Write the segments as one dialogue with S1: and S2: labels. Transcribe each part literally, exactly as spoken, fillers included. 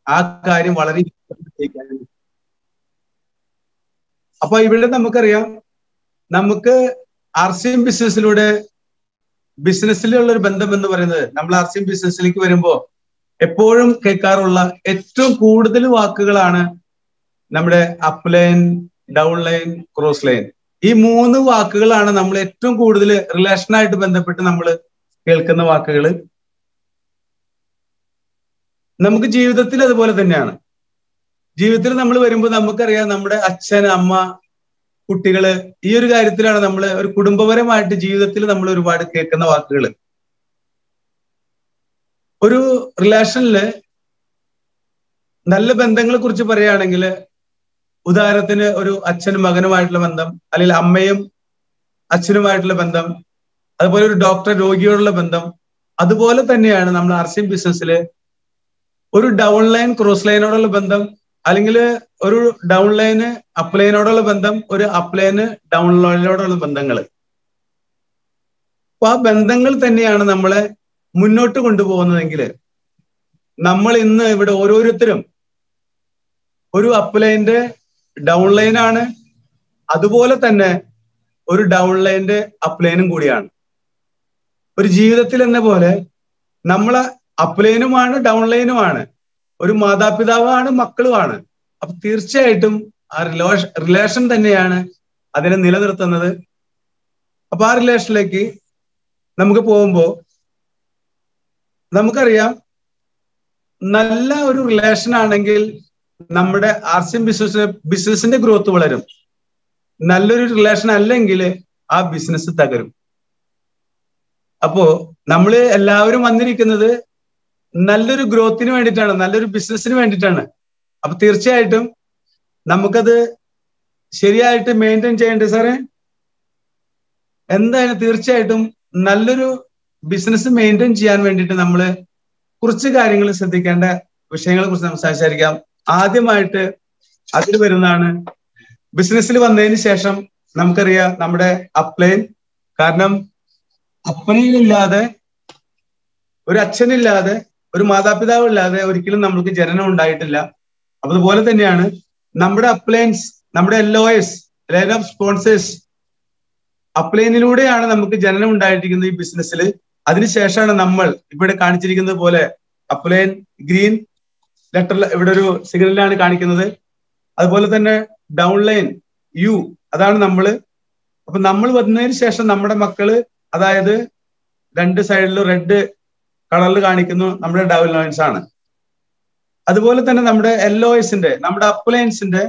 S1: ആ കാര്യം വളരെ. അപ്പൊ ഇവിടെ നമുക്കറിയാം, നമുക്ക് ആർ സി എം ബിസിനസ്സിലൂടെ ബിസിനസ്സിലുള്ള ഒരു ബന്ധം എന്ന് പറയുന്നത്, നമ്മൾ ആർ സി എം ബിസിനസ്സിലേക്ക് വരുമ്പോൾ എപ്പോഴും കേൾക്കാറുള്ള ഏറ്റവും കൂടുതൽ വാക്കുകളാണ് നമ്മുടെ upline, down line, cross line. ഈ മൂന്ന് വാക്കുകളാണ് നമ്മൾ ഏറ്റവും കൂടുതൽ റിലേഷനായിട്ട് ബന്ധപ്പെട്ട് നമ്മൾ കേൾക്കുന്ന വാക്കുകൾ. നമുക്ക് ജീവിതത്തിൽ അതുപോലെ തന്നെയാണ്. ജീവിതത്തിൽ നമ്മൾ വരുമ്പോൾ നമുക്കറിയാം, നമ്മുടെ അച്ഛൻ, അമ്മ, കുട്ടികള്, ഈ ഒരു കാര്യത്തിലാണ് നമ്മൾ ഒരു കുടുംബപരമായിട്ട് ജീവിതത്തിൽ നമ്മൾ ഒരുപാട് കേൾക്കുന്ന വാക്കുകൾ. ഒരു റിലേഷനില് നല്ല ബന്ധങ്ങളെ കുറിച്ച് പറയുകയാണെങ്കിൽ, ഉദാഹരണത്തിന് ഒരു അച്ഛനും മകനുമായിട്ടുള്ള ബന്ധം, അല്ലെങ്കിൽ അമ്മയും അച്ഛനുമായിട്ടുള്ള ബന്ധം, അതുപോലെ ഒരു ഡോക്ടർ രോഗിയോടുള്ള ബന്ധം. അതുപോലെ തന്നെയാണ് നമ്മൾ ആർ സി എം ബിസിനസ്സിൽ ഒരു ഡൗൺ ലൈൻ ക്രോസ് ലൈനോടുള്ള ബന്ധം, അല്ലെങ്കിൽ ഒരു ഡൗൺ ലൈന് അപ്ലൈനോടുള്ള ബന്ധം, ഒരു അപ്ലൈന് ഡൗൺ ലൈനോടുള്ള ബന്ധങ്ങൾ. അപ്പൊ ആ ബന്ധങ്ങൾ തന്നെയാണ് നമ്മളെ മുന്നോട്ട് കൊണ്ടുപോകുന്നതെങ്കിൽ, നമ്മൾ ഇന്ന് ഇവിടെ ഓരോരുത്തരും ഒരു അപ്ലൈന്റെ ഡൗൺ ലൈനാണ്, അതുപോലെ തന്നെ ഒരു ഡൗൺ ലൈന്റെ അപ്ലൈനും കൂടിയാണ്. ഒരു ജീവിതത്തിൽ എന്ന പോലെ നമ്മളെ അപ്ലൈനുമാണ് ഡൗൺ ലൈനുമാണ്, ഒരു മാതാപിതാവാണ് മക്കളുമാണ്. അപ്പൊ തീർച്ചയായിട്ടും ആ റിലേഷൻ റിലേഷൻ തന്നെയാണ് അതിനെ നിലനിർത്തുന്നത്. അപ്പൊ ആ റിലേഷനിലേക്ക് നമുക്ക് പോകുമ്പോൾ നമുക്കറിയാം, നല്ല ഒരു റിലേഷൻ ആണെങ്കിൽ നമ്മുടെ ആർ സി എം ബിസിനസ് ബിസിനസിന്റെ ഗ്രോത്ത് വളരും. നല്ലൊരു റിലേഷൻ അല്ലെങ്കിൽ ആ ബിസിനസ് തകരും. അപ്പോ നമ്മള് എല്ലാവരും വന്നിരിക്കുന്നത് നല്ലൊരു ഗ്രോത്തിന് വേണ്ടിയിട്ടാണ്, നല്ലൊരു ബിസിനസ്സിന് വേണ്ടിയിട്ടാണ്. അപ്പൊ തീർച്ചയായിട്ടും നമുക്കത് ശരിയായിട്ട് മെയിൻറ്റെയിൻ ചെയ്യേണ്ടത് സാറേ. എന്തായാലും തീർച്ചയായിട്ടും നല്ലൊരു ബിസിനസ് മെയിൻറ്റെയിൻ ചെയ്യാൻ വേണ്ടിയിട്ട് നമ്മൾ കുറച്ച് കാര്യങ്ങൾ ശ്രദ്ധിക്കേണ്ട വിഷയങ്ങളെ കുറിച്ച് സംസാരിക്കാം. ആദ്യമായിട്ട് അതിൽ വരുന്നതാണ് ബിസിനസ്സിൽ വന്നതിന് ശേഷം നമുക്കറിയാം നമ്മുടെ അപ്ലൈൻ. കാരണം അപ്പനില്ലാതെ, ഒരു അച്ഛനില്ലാതെ, ഒരു മാതാപിതാവ് ഇല്ലാതെ ഒരിക്കലും നമ്മൾക്ക് ജനനം ഉണ്ടായിട്ടില്ല. അതുപോലെ തന്നെയാണ് നമ്മുടെ അപ്ലൈൻസ്, നമ്മുടെ L O S, line of sponsors, അപ്ലൈനിലൂടെയാണ് നമുക്ക് ജനനം ഉണ്ടായിരിക്കുന്നത് ഈ ബിസിനസ്സിൽ. അതിനുശേഷമാണ് നമ്മൾ ഇവിടെ കാണിച്ചിരിക്കുന്നത് പോലെ അപ്ലൈൻ ഗ്രീൻ ലെറ്റർ ഇവിടെ ഒരു സിഗ്നലാണ് കാണിക്കുന്നത്. അതുപോലെ തന്നെ ഡൗൺ ലൈൻ യു, അതാണ് നമ്മള്. അപ്പൊ നമ്മൾ വന്നതിന് ശേഷം നമ്മുടെ മക്കള്, അതായത് രണ്ട് സൈഡിലും റെഡ് കളറിൽ കാണിക്കുന്നു, നമ്മുടെ ഡൗൺ ലൈൻസ് ആണ്. അതുപോലെ തന്നെ നമ്മുടെ എൽ ഒ എസിന്റെ, നമ്മുടെ അപ്ലൈൻസിന്റെ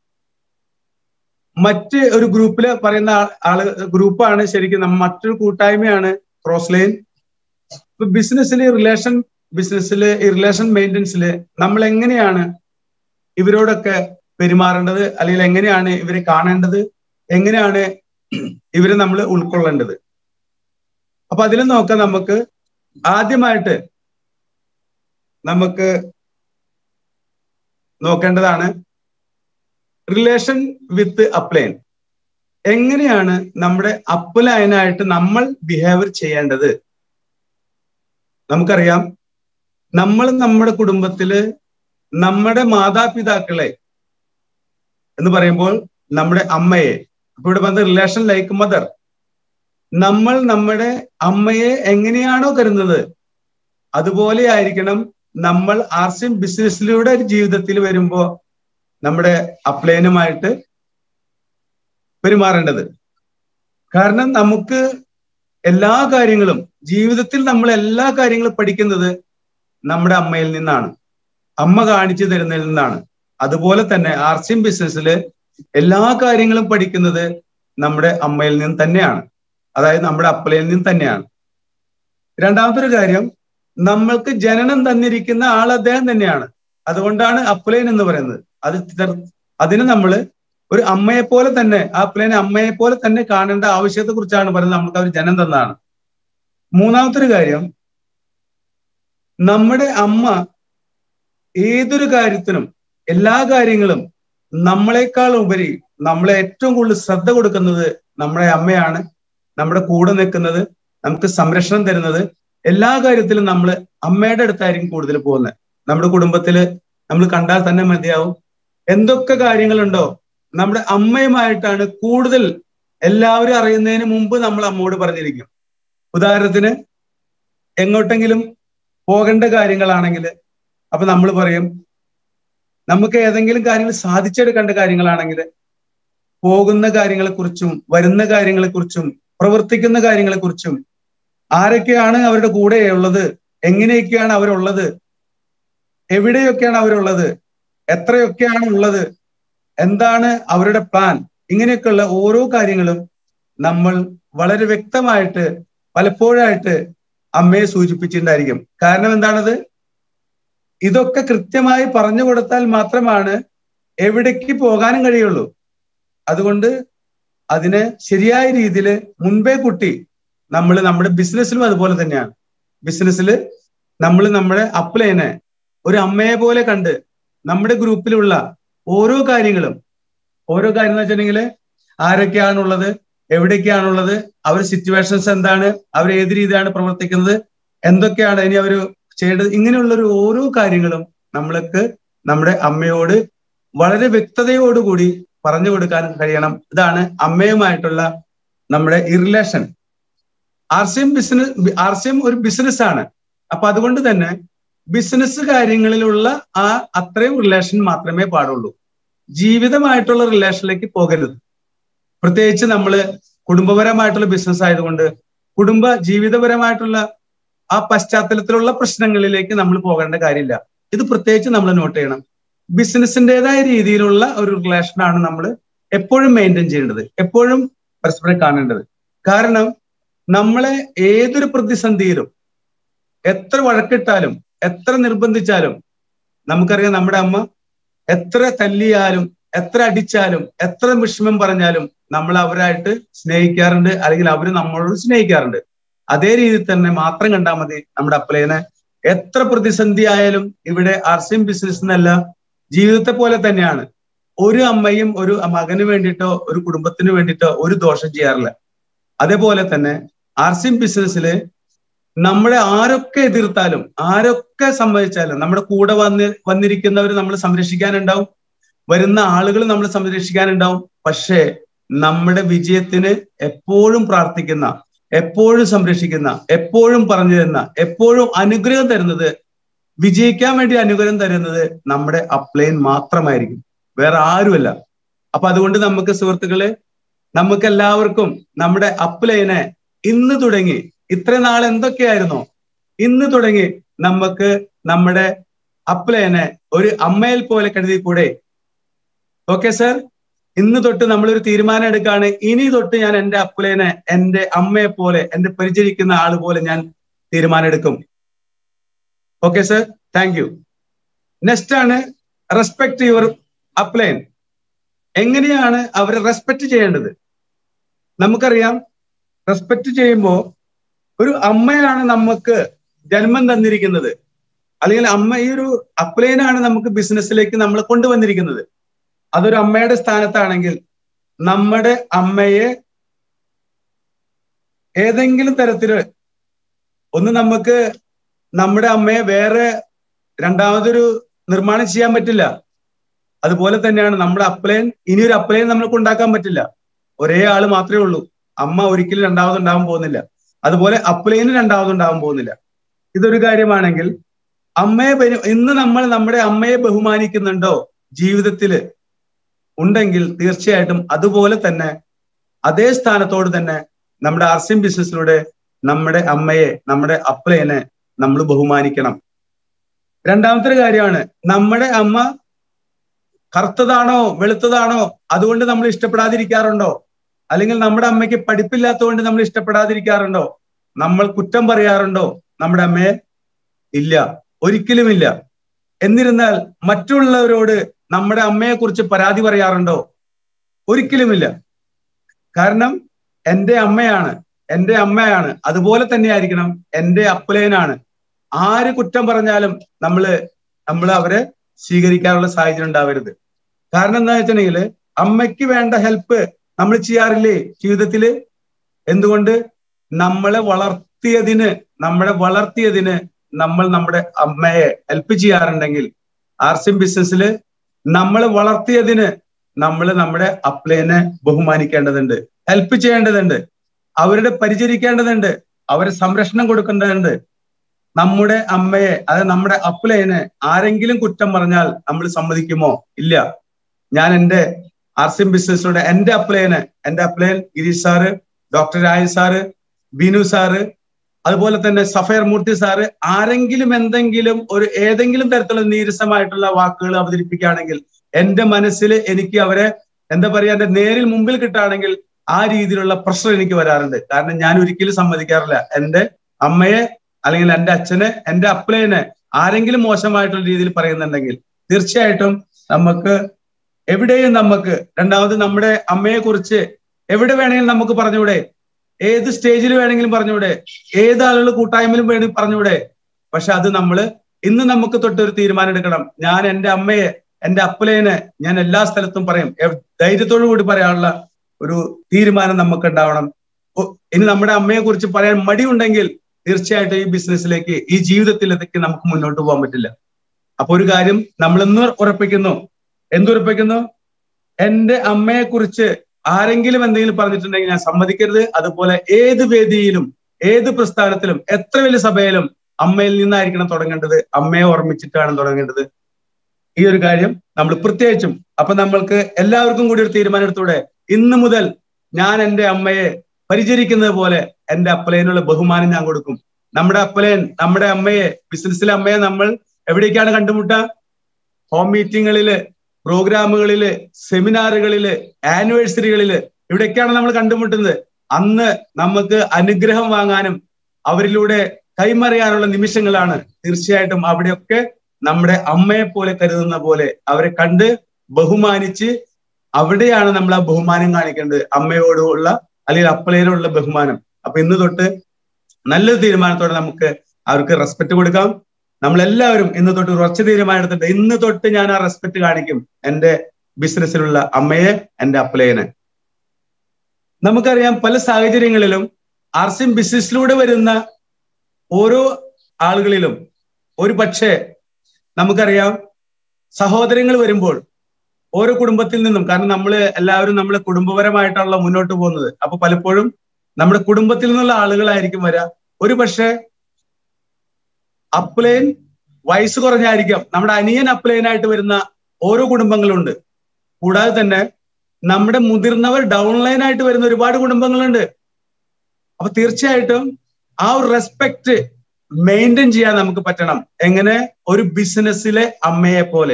S1: മറ്റ് ഒരു ഗ്രൂപ്പിൽ പറയുന്ന ആള് ഗ്രൂപ്പാണ് ശരിക്കും നമ്മ മറ്റൊരു കൂട്ടായ്മയാണ് ക്രോസ് ലൈൻ. ഇപ്പൊ ബിസിനസ്സിൽ റിലേഷൻ ബിസിനസ്സിൽ ഈ റിലേഷൻ മെയിൻ്റെനൻസിൽ നമ്മൾ എങ്ങനെയാണ് ഇവരോടൊക്കെ പെരുമാറേണ്ടത്, അല്ലെങ്കിൽ എങ്ങനെയാണ് ഇവരെ കാണേണ്ടത്, എങ്ങനെയാണ് ഇവരെ നമ്മൾ ഉൾക്കൊള്ളേണ്ടത്. അപ്പൊ അതിൽ നോക്കാം. നമുക്ക് ആദ്യമായിട്ട് നമുക്ക് നോക്കേണ്ടതാണ് റിലേഷൻ വിത്ത് അപ്ലൈൻ. എങ്ങനെയാണ് നമ്മുടെ അപ്ലൈനായിട്ട് നമ്മൾ ബിഹേവിയർ ചെയ്യേണ്ടത്? നമുക്കറിയാം, നമ്മൾ നമ്മുടെ കുടുംബത്തില് നമ്മുടെ മാതാപിതാക്കളെ എന്ന് പറയുമ്പോൾ നമ്മുടെ അമ്മയെ, അപ്പൊ ഇവിടെ വന്ന റിലേഷൻ ലൈക്ക് മദർ, നമ്മൾ നമ്മുടെ അമ്മയെ എങ്ങനെയാണോ കരുതുന്നത് അതുപോലെ ആയിരിക്കണം നമ്മൾ ആർ സി എം ബിസിനസ്സിലൂടെ ജീവിതത്തിൽ വരുമ്പോ നമ്മുടെ അപ്ലൈനുമായിട്ട് പെരുമാറേണ്ടത്. കാരണം നമുക്ക് എല്ലാ കാര്യങ്ങളും ജീവിതത്തിൽ നമ്മൾ എല്ലാ കാര്യങ്ങളും പഠിക്കുന്നത് നമ്മുടെ അമ്മയിൽ നിന്നാണ്, അമ്മ കാണിച്ചു തരുന്നതിൽ നിന്നാണ്. അതുപോലെ തന്നെ ആർ സി എം ബിസിനസ്സിൽ എല്ലാ കാര്യങ്ങളും പഠിക്കുന്നത് നമ്മുടെ അമ്മയിൽ നിന്ന് തന്നെയാണ്, അതായത് നമ്മുടെ അപ്ലൈനിൽ നിന്ന് തന്നെയാണ്. രണ്ടാമത്തെ ഒരു കാര്യം, നമ്മൾക്ക് ജനനം തന്നിരിക്കുന്ന ആൾ അദ്ദേഹം തന്നെയാണ്. അതുകൊണ്ടാണ് അപ്ലൈൻ എന്ന് പറയുന്നത്. അത് അതിന് നമ്മൾ ഒരു അമ്മയെ പോലെ തന്നെ, ആ അപ്ലൈനെ അമ്മയെ പോലെ തന്നെ കാണേണ്ട ആവശ്യത്തെ കുറിച്ചാണ് പറയുന്നത്. നമ്മൾക്ക് അവർ ജനം തന്നതാണ്. മൂന്നാമത്തെ ഒരു കാര്യം, നമ്മുടെ അമ്മ ഏതൊരു കാര്യത്തിനും എല്ലാ കാര്യങ്ങളും നമ്മളെക്കാൾ ഉപരി നമ്മളെ ഏറ്റവും കൂടുതൽ ശ്രദ്ധ കൊടുക്കുന്നത് നമ്മുടെ അമ്മയാണ്. നമ്മുടെ കൂടെ നിൽക്കുന്നത്, നമുക്ക് സംരക്ഷണം തരുന്നത്, എല്ലാ കാര്യത്തിലും നമ്മൾ അമ്മയുടെ അടുത്തായിരിക്കും കൂടുതൽ പോകുന്നത്. നമ്മുടെ കുടുംബത്തില് നമ്മൾ കണ്ടാൽ തന്നെ മതിയാവും. എന്തൊക്കെ കാര്യങ്ങളുണ്ടോ നമ്മുടെ അമ്മയുമായിട്ടാണ് കൂടുതൽ എല്ലാവരും അറിയുന്നതിന് മുമ്പ് നമ്മൾ അമ്മയോട് പറഞ്ഞിരിക്കും. ഉദാഹരണത്തിന് എങ്ങോട്ടെങ്കിലും പോകേണ്ട കാര്യങ്ങളാണെങ്കിൽ അപ്പൊ നമ്മൾ പറയും, നമുക്ക് ഏതെങ്കിലും കാര്യങ്ങൾ സാധിച്ചെടുക്കേണ്ട കാര്യങ്ങളാണെങ്കിൽ പോകുന്ന കാര്യങ്ങളെക്കുറിച്ചും വരുന്ന കാര്യങ്ങളെക്കുറിച്ചും പ്രവർത്തിക്കുന്ന കാര്യങ്ങളെക്കുറിച്ചും ആരൊക്കെയാണ് അവരുടെ കൂടെ ഉള്ളത്, എങ്ങനെയൊക്കെയാണ് അവരുള്ളത്, എവിടെയൊക്കെയാണ് അവരുള്ളത്, എത്രയൊക്കെയാണ് ഉള്ളത്, എന്താണ് അവരുടെ പ്ലാൻ, ഇങ്ങനെയൊക്കെയുള്ള ഓരോ കാര്യങ്ങളും നമ്മൾ വളരെ വ്യക്തമായിട്ട് പലപ്പോഴായിട്ട് അമ്മയെ സൂചിപ്പിച്ചിട്ടുണ്ടായിരിക്കും. കാരണം എന്താണത്? ഇതൊക്കെ കൃത്യമായി പറഞ്ഞു കൊടുത്താൽ മാത്രമാണ് എവിടേക്ക് പോകാനും കഴിയുള്ളൂ. അതുകൊണ്ട് അതിനെ ശരിയായ രീതിയിൽ മുൻപേ കൂട്ടി നമ്മൾ നമ്മുടെ ബിസിനസ്സിലും അതുപോലെ തന്നെയാണ്. ബിസിനസ്സിൽ നമ്മൾ നമ്മുടെ അപ്ലൈനെ ഒരു അമ്മയെ പോലെ കണ്ട് നമ്മുടെ ഗ്രൂപ്പിലുള്ള ഓരോ കാര്യങ്ങളും ഓരോ കാര്യം എന്ന് വെച്ചിട്ടുണ്ടെങ്കിൽ ആരൊക്കെയാണുള്ളത്, എവിടേക്കാണുള്ളത്, അവർ സിറ്റുവേഷൻസ് എന്താണ്, അവർ ഏത് രീതിയിലാണ് പ്രവർത്തിക്കുന്നത്, എന്തൊക്കെയാണ് ഇനി അവർ ചെയ്യേണ്ടത്, ഇങ്ങനെയുള്ളൊരു ഓരോ കാര്യങ്ങളും നമ്മൾക്ക് നമ്മുടെ അമ്മയോട് വളരെ വ്യക്തതയോടുകൂടി പറഞ്ഞു കൊടുക്കാൻ കഴിയണം. ഇതാണ് അമ്മയുമായിട്ടുള്ള നമ്മുടെ ഈ relation. R C M business R C M ഒരു ബിസിനസ് ആണ്. അപ്പൊ അതുകൊണ്ട് തന്നെ ബിസിനസ് കാര്യങ്ങളിലുള്ള ആ അത്രയും റിലേഷൻ മാത്രമേ പാടുള്ളൂ. ജീവിതമായിട്ടുള്ള റിലേഷനിലേക്ക് പോകരുത്. പ്രത്യേകിച്ച് നമ്മൾ കുടുംബപരമായിട്ടുള്ള ബിസിനസ് ആയതുകൊണ്ട് കുടുംബ ജീവിതപരമായിട്ടുള്ള ആ പശ്ചാത്തലത്തിലുള്ള പ്രശ്നങ്ങളിലേക്ക് നമ്മൾ പോകേണ്ട കാര്യമില്ല. ഇത് പ്രത്യേകിച്ച് നമ്മൾ നോട്ട് ചെയ്യണം. ബിസിനസിൻ്റെതായ രീതിയിലുള്ള ഒരു റിലേഷനാണ് നമ്മൾ എപ്പോഴും മെയിൻറ്റെയിൻ ചെയ്യേണ്ടത്, എപ്പോഴും പരസ്പരം കാണേണ്ടത്. കാരണം നമ്മളെ ഏതൊരു പ്രതിസന്ധിയിലും എത്ര വഴക്കിട്ടാലും എത്ര നിർബന്ധിച്ചാലും, നമുക്കറിയാം നമ്മുടെ അമ്മ എത്ര തല്ലിയാലും എത്ര അടിച്ചാലും എത്ര വിഷമം പറഞ്ഞാലും നമ്മൾ അവരായിട്ട് സ്നേഹിക്കാറുണ്ട്, അല്ലെങ്കിൽ അവർ നമ്മളോട് സ്നേഹിക്കാറുണ്ട്. അതേ രീതിയിൽ തന്നെ മാത്രം കണ്ടാൽ മതി നമ്മുടെ അപ്ലൈനെ. എത്ര പ്രതിസന്ധി ആയാലും ഇവിടെ ആർ സി എം ബിസിനസ് എന്നല്ല, ജീവിതത്തെ പോലെ തന്നെയാണ്. ഒരു അമ്മയും ഒരു മകന് വേണ്ടിയിട്ടോ ഒരു കുടുംബത്തിന് വേണ്ടിയിട്ടോ ഒരു ദോഷം ചെയ്യാറില്ല. അതേപോലെ തന്നെ ആർ സി എം ബിസിനസ്സില് നമ്മളെ ആരൊക്കെ എതിർത്താലും ആരൊക്കെ സമ്മതിച്ചാലും നമ്മുടെ കൂടെ വന്ന് വന്നിരിക്കുന്നവർ നമ്മൾ സംരക്ഷിക്കാനുണ്ടാവും, വരുന്ന ആളുകൾ നമ്മൾ സംരക്ഷിക്കാനുണ്ടാവും. പക്ഷേ നമ്മുടെ വിജയത്തിന് എപ്പോഴും പ്രാർത്ഥിക്കുന്ന, എപ്പോഴും സംരക്ഷിക്കുന്ന, എപ്പോഴും പറഞ്ഞു തരുന്ന, എപ്പോഴും അനുഗ്രഹം തരുന്നത്, വിജയിക്കാൻ വേണ്ടി അനുഗ്രഹം തരുന്നത് നമ്മുടെ അപ്ലൈൻ മാത്രമായിരിക്കും, വേറെ ആരുമല്ല. അപ്പൊ അതുകൊണ്ട് നമുക്ക് സുഹൃത്തുക്കളെ, നമുക്ക് എല്ലാവർക്കും നമ്മുടെ അപ്ലൈനെ ഇന്ന് തുടങ്ങി, ഇത്ര നാൾ എന്തൊക്കെയായിരുന്നോ ഇന്ന് തുടങ്ങി നമുക്ക് നമ്മുടെ അപ്ലൈനെ ഒരു അമ്മയിൽ പോലെ കരുതി കൂടെ? ഓക്കെ സർ, ഇന്ന് തൊട്ട് നമ്മളൊരു തീരുമാനം എടുക്കാണ്. ഇനി തൊട്ട് ഞാൻ എൻ്റെ അപ്ലൈനെ എൻ്റെ അമ്മയെ പോലെ, എൻ്റെ പരിചരിക്കുന്ന ആള് പോലെ ഞാൻ തീരുമാനം എടുക്കും. Okay sir, thank you. Next ആണ് റെസ്പെക്ട് യുവർ അപ്ലൈൻ. എങ്ങനെയാണ് അവരെ റെസ്പെക്ട് ചെയ്യേണ്ടത്? നമുക്കറിയാം, റെസ്പെക്ട് ചെയ്യുമ്പോൾ ഒരു അമ്മയാണ് നമുക്ക് ജന്മം തന്നിരിക്കുന്നത്, അല്ലെങ്കിൽ അമ്മ ഈ ഒരു അപ്ലൈനാണ് നമുക്ക് ബിസിനസ്സിലേക്ക് നമ്മൾ കൊണ്ടുവന്നിരിക്കുന്നത്. അതൊരു അമ്മയുടെ സ്ഥാനത്താണെങ്കിൽ നമ്മുടെ അമ്മയെ ഏതെങ്കിലും തരത്തില് ഒന്ന് നമുക്ക് നമ്മുടെ അമ്മയെ വേറെ രണ്ടാമതൊരു നിർമ്മാണം ചെയ്യാൻ പറ്റില്ല. അതുപോലെ തന്നെയാണ് നമ്മുടെ അപ്ലൈൻ, ഇനിയൊരു അപ്ലൈൻ നമ്മൾക്ക് ഉണ്ടാക്കാൻ പറ്റില്ല. ഒരേ ആള് മാത്രമേ ഉള്ളൂ. അമ്മ ഒരിക്കലും രണ്ടാമതുണ്ടാവാൻ പോകുന്നില്ല. അതുപോലെ അപ്ലൈന് രണ്ടാമതുണ്ടാവാൻ പോകുന്നില്ല. ഇതൊരു കാര്യമാണെങ്കിൽ അമ്മയെ ഇന്ന് നമ്മൾ നമ്മുടെ അമ്മയെ ബഹുമാനിക്കുന്നുണ്ടോ ജീവിതത്തില് ഉണ്ടെങ്കിൽ തീർച്ചയായിട്ടും അതുപോലെ തന്നെ അതേ സ്ഥാനത്തോട് തന്നെ നമ്മുടെ ആർ സി എം ബിസിനസ്സിലൂടെ നമ്മുടെ അമ്മയെ, നമ്മുടെ അപ്ലൈനെ നമ്മൾ ബഹുമാനിക്കണം. രണ്ടാമത്തെ കാര്യമാണ്, നമ്മുടെ അമ്മ കറുത്തതാണോ വെളുത്തതാണോ അതുകൊണ്ട് നമ്മൾ ഇഷ്ടപ്പെടാതിരിക്കാറുണ്ടോ? അല്ലെങ്കിൽ നമ്മുടെ അമ്മയ്ക്ക് പഠിപ്പില്ലാത്തതുകൊണ്ട് നമ്മൾ ഇഷ്ടപ്പെടാതിരിക്കാറുണ്ടോ? നമ്മൾ കുറ്റം പറയാറുണ്ടോ നമ്മുടെ അമ്മയെ? ഇല്ല, ഒരിക്കലുമില്ല. എന്നിരുന്നാൽ മറ്റുള്ളവരോട് നമ്മുടെ അമ്മയെ കുറിച്ച് പരാതി പറയാറുണ്ടോ? ഒരിക്കലുമില്ല. കാരണം എൻ്റെ അമ്മയാണ്, എൻ്റെ അമ്മയാണ്. അതുപോലെ തന്നെ ആയിരിക്കണം എൻ്റെ അപ്ലൈനാണ്. ആര് കുറ്റം പറഞ്ഞാലും നമ്മള് നമ്മൾ അവരെ സ്വീകരിക്കാനുള്ള സാഹചര്യം ഉണ്ടാവരുത്. കാരണം എന്താ വെച്ചിട്ടുണ്ടെങ്കിൽ അമ്മയ്ക്ക് വേണ്ട ഹെൽപ്പ് നമ്മൾ ചെയ്യാറില്ലേ ജീവിതത്തില്? എന്തുകൊണ്ട്? നമ്മളെ വളർത്തിയതിന് നമ്മളെ വളർത്തിയതിന് നമ്മൾ നമ്മുടെ അമ്മയെ ഹെൽപ്പ് ചെയ്യാറുണ്ടെങ്കിൽ ആർ സി എം ബിസിനസ്സിൽ നമ്മൾ വളർത്തിയതിന് നമ്മൾ നമ്മുടെ അപ്ലൈനെ ബഹുമാനിക്കേണ്ടതുണ്ട്, ഹെൽപ്പ് ചെയ്യേണ്ടതുണ്ട്, അവരുടെ പരിചരിക്കേണ്ടതുണ്ട്, അവരെ സംരക്ഷണം കൊടുക്കേണ്ടതുണ്ട്. നമ്മുടെ അമ്മയെ, അതായത് നമ്മുടെ അപ്ലൈനെ ആരെങ്കിലും കുറ്റം പറഞ്ഞാൽ നമ്മൾ സമ്മതിക്കുമോ? ഇല്ല. ഞാൻ എൻ്റെ ആർ സി എം ബിസിനസ്സിലൂടെ എൻ്റെ അപ്ലൈനെ, എൻ്റെ upline Girish sir, doctor Rajan sir, Binu sir, അതുപോലെ തന്നെ സഫയർ മൂർത്തി സാറ് ആരെങ്കിലും എന്തെങ്കിലും ഒരു ഏതെങ്കിലും തരത്തിലുള്ള നീരസമായിട്ടുള്ള വാക്കുകൾ അവതരിപ്പിക്കുകയാണെങ്കിൽ എന്റെ മനസ്സിൽ എനിക്ക് അവരെ എന്താ പറയാ എന്റെ നേരിൽ മുമ്പിൽ കിട്ടുകയാണെങ്കിൽ ആ രീതിയിലുള്ള പ്രശ്നം എനിക്ക് വരാറുണ്ട്. കാരണം ഞാൻ ഒരിക്കലും സമ്മതിക്കാറില്ല എന്റെ അമ്മയെ അല്ലെങ്കിൽ എന്റെ അച്ഛനെ, എന്റെ അപ്ലൈനെ ആരെങ്കിലും മോശമായിട്ടുള്ള രീതിയിൽ പറയുന്നുണ്ടെങ്കിൽ തീർച്ചയായിട്ടും നമുക്ക് എവിടെയും നമുക്ക് രണ്ടാമത് നമ്മുടെ അമ്മയെ കുറിച്ച് എവിടെ വേണമെങ്കിലും നമുക്ക് പറഞ്ഞൂടെ, ഏത് സ്റ്റേജിൽ വേണമെങ്കിലും പറഞ്ഞൂടെ, ഏത് ആളുകൾ കൂട്ടായ്മയിലും വേണമെങ്കിൽ പറഞ്ഞൂടെ. പക്ഷെ അത് നമ്മൾ ഇന്ന് നമുക്ക് തൊട്ടൊരു തീരുമാനം എടുക്കണം. ഞാൻ എൻ്റെ അമ്മയെ, എൻ്റെ അപ്ലൈനെ ഞാൻ എല്ലാ സ്ഥലത്തും പറയും, ധൈര്യത്തോടു കൂടി പറയാനുള്ള ഒരു തീരുമാനം നമുക്ക് ഉണ്ടാവണം. ഇനി നമ്മുടെ അമ്മയെ കുറിച്ച് പറയാൻ മടിയുണ്ടെങ്കിൽ തീർച്ചയായിട്ടും ഈ ബിസിനസ്സിലേക്ക്, ഈ ജീവിതത്തിലേക്ക് നമുക്ക് മുന്നോട്ട് പോകാൻ പറ്റില്ല. അപ്പൊ ഒരു കാര്യം നമ്മൾ ഇന്ന് ഉറപ്പിക്കുന്നു. എന്തുറപ്പിക്കുന്നു? എൻ്റെ അമ്മയെ കുറിച്ച് ആരെങ്കിലും എന്തെങ്കിലും പറഞ്ഞിട്ടുണ്ടെങ്കിൽ ഞാൻ സമ്മതിക്കരുത്. അതുപോലെ ഏത് വേദിയിലും ഏത് പ്രസ്ഥാനത്തിലും എത്ര വലിയ സഭയിലും അമ്മയിൽ നിന്നായിരിക്കണം തുടങ്ങേണ്ടത്, അമ്മയെ ഓർമ്മിച്ചിട്ടാണ് തുടങ്ങേണ്ടത്. ഈ ഒരു കാര്യം നമ്മൾ പ്രത്യേകിച്ചും അപ്പൊ നമ്മൾക്ക് എല്ലാവർക്കും കൂടി ഒരു തീരുമാനം എടുത്തൂടെ, ഇന്ന് മുതൽ ഞാൻ എൻ്റെ അമ്മയെ പരിചരിക്കുന്നത് പോലെ എൻ്റെ അപ്ലൈനുള്ള ബഹുമാനം ഞാൻ കൊടുക്കും. നമ്മുടെ അപ്ലൈൻ, നമ്മുടെ അമ്മയെ, ബിസിനസ്സിലെ അമ്മയെ നമ്മൾ എവിടേക്കാണ് കണ്ടുമുട്ടുക? ഹോം മീറ്റിങ്ങുകളില്, പ്രോഗ്രാമുകളില്, സെമിനാറുകളില്, ആനിവേഴ്സറികളില്, ഇവിടെയൊക്കെയാണ് നമ്മൾ കണ്ടുമുട്ടുന്നത്. അന്ന് നമുക്ക് അനുഗ്രഹം വാങ്ങാനും അവരിലൂടെ കൈമറിയാനുള്ള നിമിഷങ്ങളാണ്. തീർച്ചയായിട്ടും അവിടെയൊക്കെ നമ്മുടെ അമ്മയെ പോലെ കരുതുന്ന പോലെ അവരെ കണ്ട് ബഹുമാനിച്ച് അവിടെയാണ് നമ്മൾ ആ ബഹുമാനം കാണിക്കേണ്ടത്, അമ്മയോടുള്ള അല്ലെങ്കിൽ അപ്ലൈനോടുള്ള ബഹുമാനം. അപ്പൊ ഇന്ന് തൊട്ട് നല്ലൊരു തീരുമാനത്തോടെ നമുക്ക് അവർക്ക് റെസ്പെക്ട് കൊടുക്കാം. നമ്മളെല്ലാവരും ഇന്ന് തൊട്ട് ഉറച്ച തീരുമാനം എടുത്തിട്ട് ഇന്ന് തൊട്ട് ഞാൻ ആ റെസ്പെക്ട് കാണിക്കും എൻ്റെ ബിസിനസ്സിലുള്ള അമ്മയെ, എൻ്റെ അപ്ലൈനെ. നമുക്കറിയാം പല സാഹചര്യങ്ങളിലും ആർ സി എം ബിസിനസ്സിലൂടെ വരുന്ന ഓരോ ആളുകളിലും ഒരു പക്ഷേ നമുക്കറിയാം സഹോദരങ്ങൾ വരുമ്പോൾ ഓരോ കുടുംബത്തിൽ നിന്നും, കാരണം നമ്മൾ എല്ലാവരും നമ്മൾ കുടുംബപരമായിട്ടാണല്ലോ മുന്നോട്ട് പോകുന്നത്. അപ്പൊ പലപ്പോഴും നമ്മുടെ കുടുംബത്തിൽ നിന്നുള്ള ആളുകളായിരിക്കും വരിക. ഒരു പക്ഷേ അപ്ലൈൻ വയസ്സ് കുറഞ്ഞായിരിക്കാം നമ്മുടെ അനിയൻ അപ്ലൈനായിട്ട് വരുന്ന ഓരോ കുടുംബങ്ങളുണ്ട്. കൂടാതെ തന്നെ നമ്മുടെ മുതിർന്നവർ ഡൗൺലൈൻ ആയിട്ട് വരുന്ന ഒരുപാട് കുടുംബങ്ങളുണ്ട്. അപ്പൊ തീർച്ചയായിട്ടും ആ ഒരു റെസ്പെക്ട് മെയിൻറ്റെയിൻ ചെയ്യാൻ നമുക്ക് പറ്റണം. എങ്ങനെ? ഒരു ബിസിനസ്സിലെ അമ്മയെ പോലെ.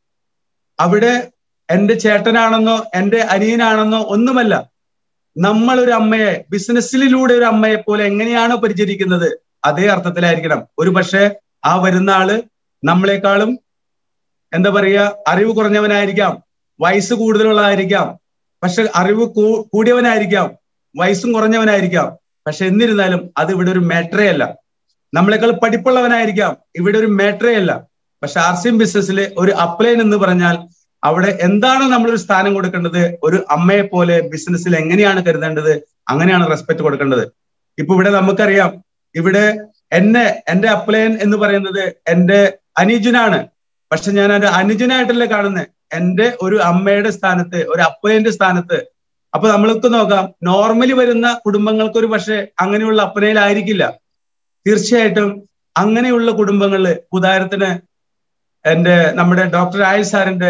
S1: അവിടെ എൻ്റെ ചേട്ടനാണെന്നോ എൻ്റെ അനിയനാണെന്നോ ഒന്നുമല്ല, നമ്മൾ ഒരു അമ്മയെ ബിസിനസ്സിലൂടെ ഒരു അമ്മയെ പോലെ എങ്ങനെയാണോ പരിചരിക്കുന്നത് അതേ അർത്ഥത്തിലായിരിക്കണം. ഒരു പക്ഷേ ആ വരുന്ന ആള് നമ്മളെക്കാളും എന്താ പറയുക അറിവ് കുറഞ്ഞവനായിരിക്കാം, വയസ്സ് കൂടുതലുള്ളതായിരിക്കാം, പക്ഷെ അറിവ് കൂടിയവനായിരിക്കാം, വയസ്സും കുറഞ്ഞവനായിരിക്കാം. പക്ഷെ എന്നിരുന്നാലും അത് ഇവിടെ ഒരു മാറ്ററേ അല്ല. നമ്മളെക്കാൾ പഠിപ്പുള്ളവനായിരിക്കാം, ഇവിടെ ഒരു മാറ്ററേ അല്ല. പക്ഷെ ആർ സി എം ബിസിനസ്സിൽ ഒരു അപ്ലൈൻ എന്ന് പറഞ്ഞാൽ അവിടെ എന്താണോ നമ്മളൊരു സ്ഥാനം കൊടുക്കേണ്ടത്, ഒരു അമ്മയെ പോലെ ബിസിനസ്സിൽ എങ്ങനെയാണ് കരുതേണ്ടത്, അങ്ങനെയാണ് റെസ്പെക്ട് കൊടുക്കേണ്ടത്. ഇപ്പൊ ഇവിടെ നമുക്കറിയാം, ഇവിടെ എന്നെ എൻ്റെ അപ്ലൈൻ എന്ന് പറയുന്നത് എൻ്റെ അനുജനാണ്. പക്ഷെ ഞാൻ ഒരു അനുജനായിട്ടല്ലേ കാണുന്നത്, എൻ്റെ ഒരു അമ്മയുടെ സ്ഥാനത്ത്, ഒരു അപ്ലൈന്റെ സ്ഥാനത്ത്. അപ്പൊ നമ്മൾക്ക് നോക്കാം, നോർമലി വരുന്ന കുടുംബങ്ങൾക്ക് ഒരു പക്ഷെ അങ്ങനെയുള്ള അപ്ലൈനായിരിക്കില്ല. തീർച്ചയായിട്ടും അങ്ങനെയുള്ള കുടുംബങ്ങളില് ഉദാഹരണത്തിന് എൻ്റെ നമ്മുടെ ഡോക്ടർ ആയുഷ് സാറിന്റെ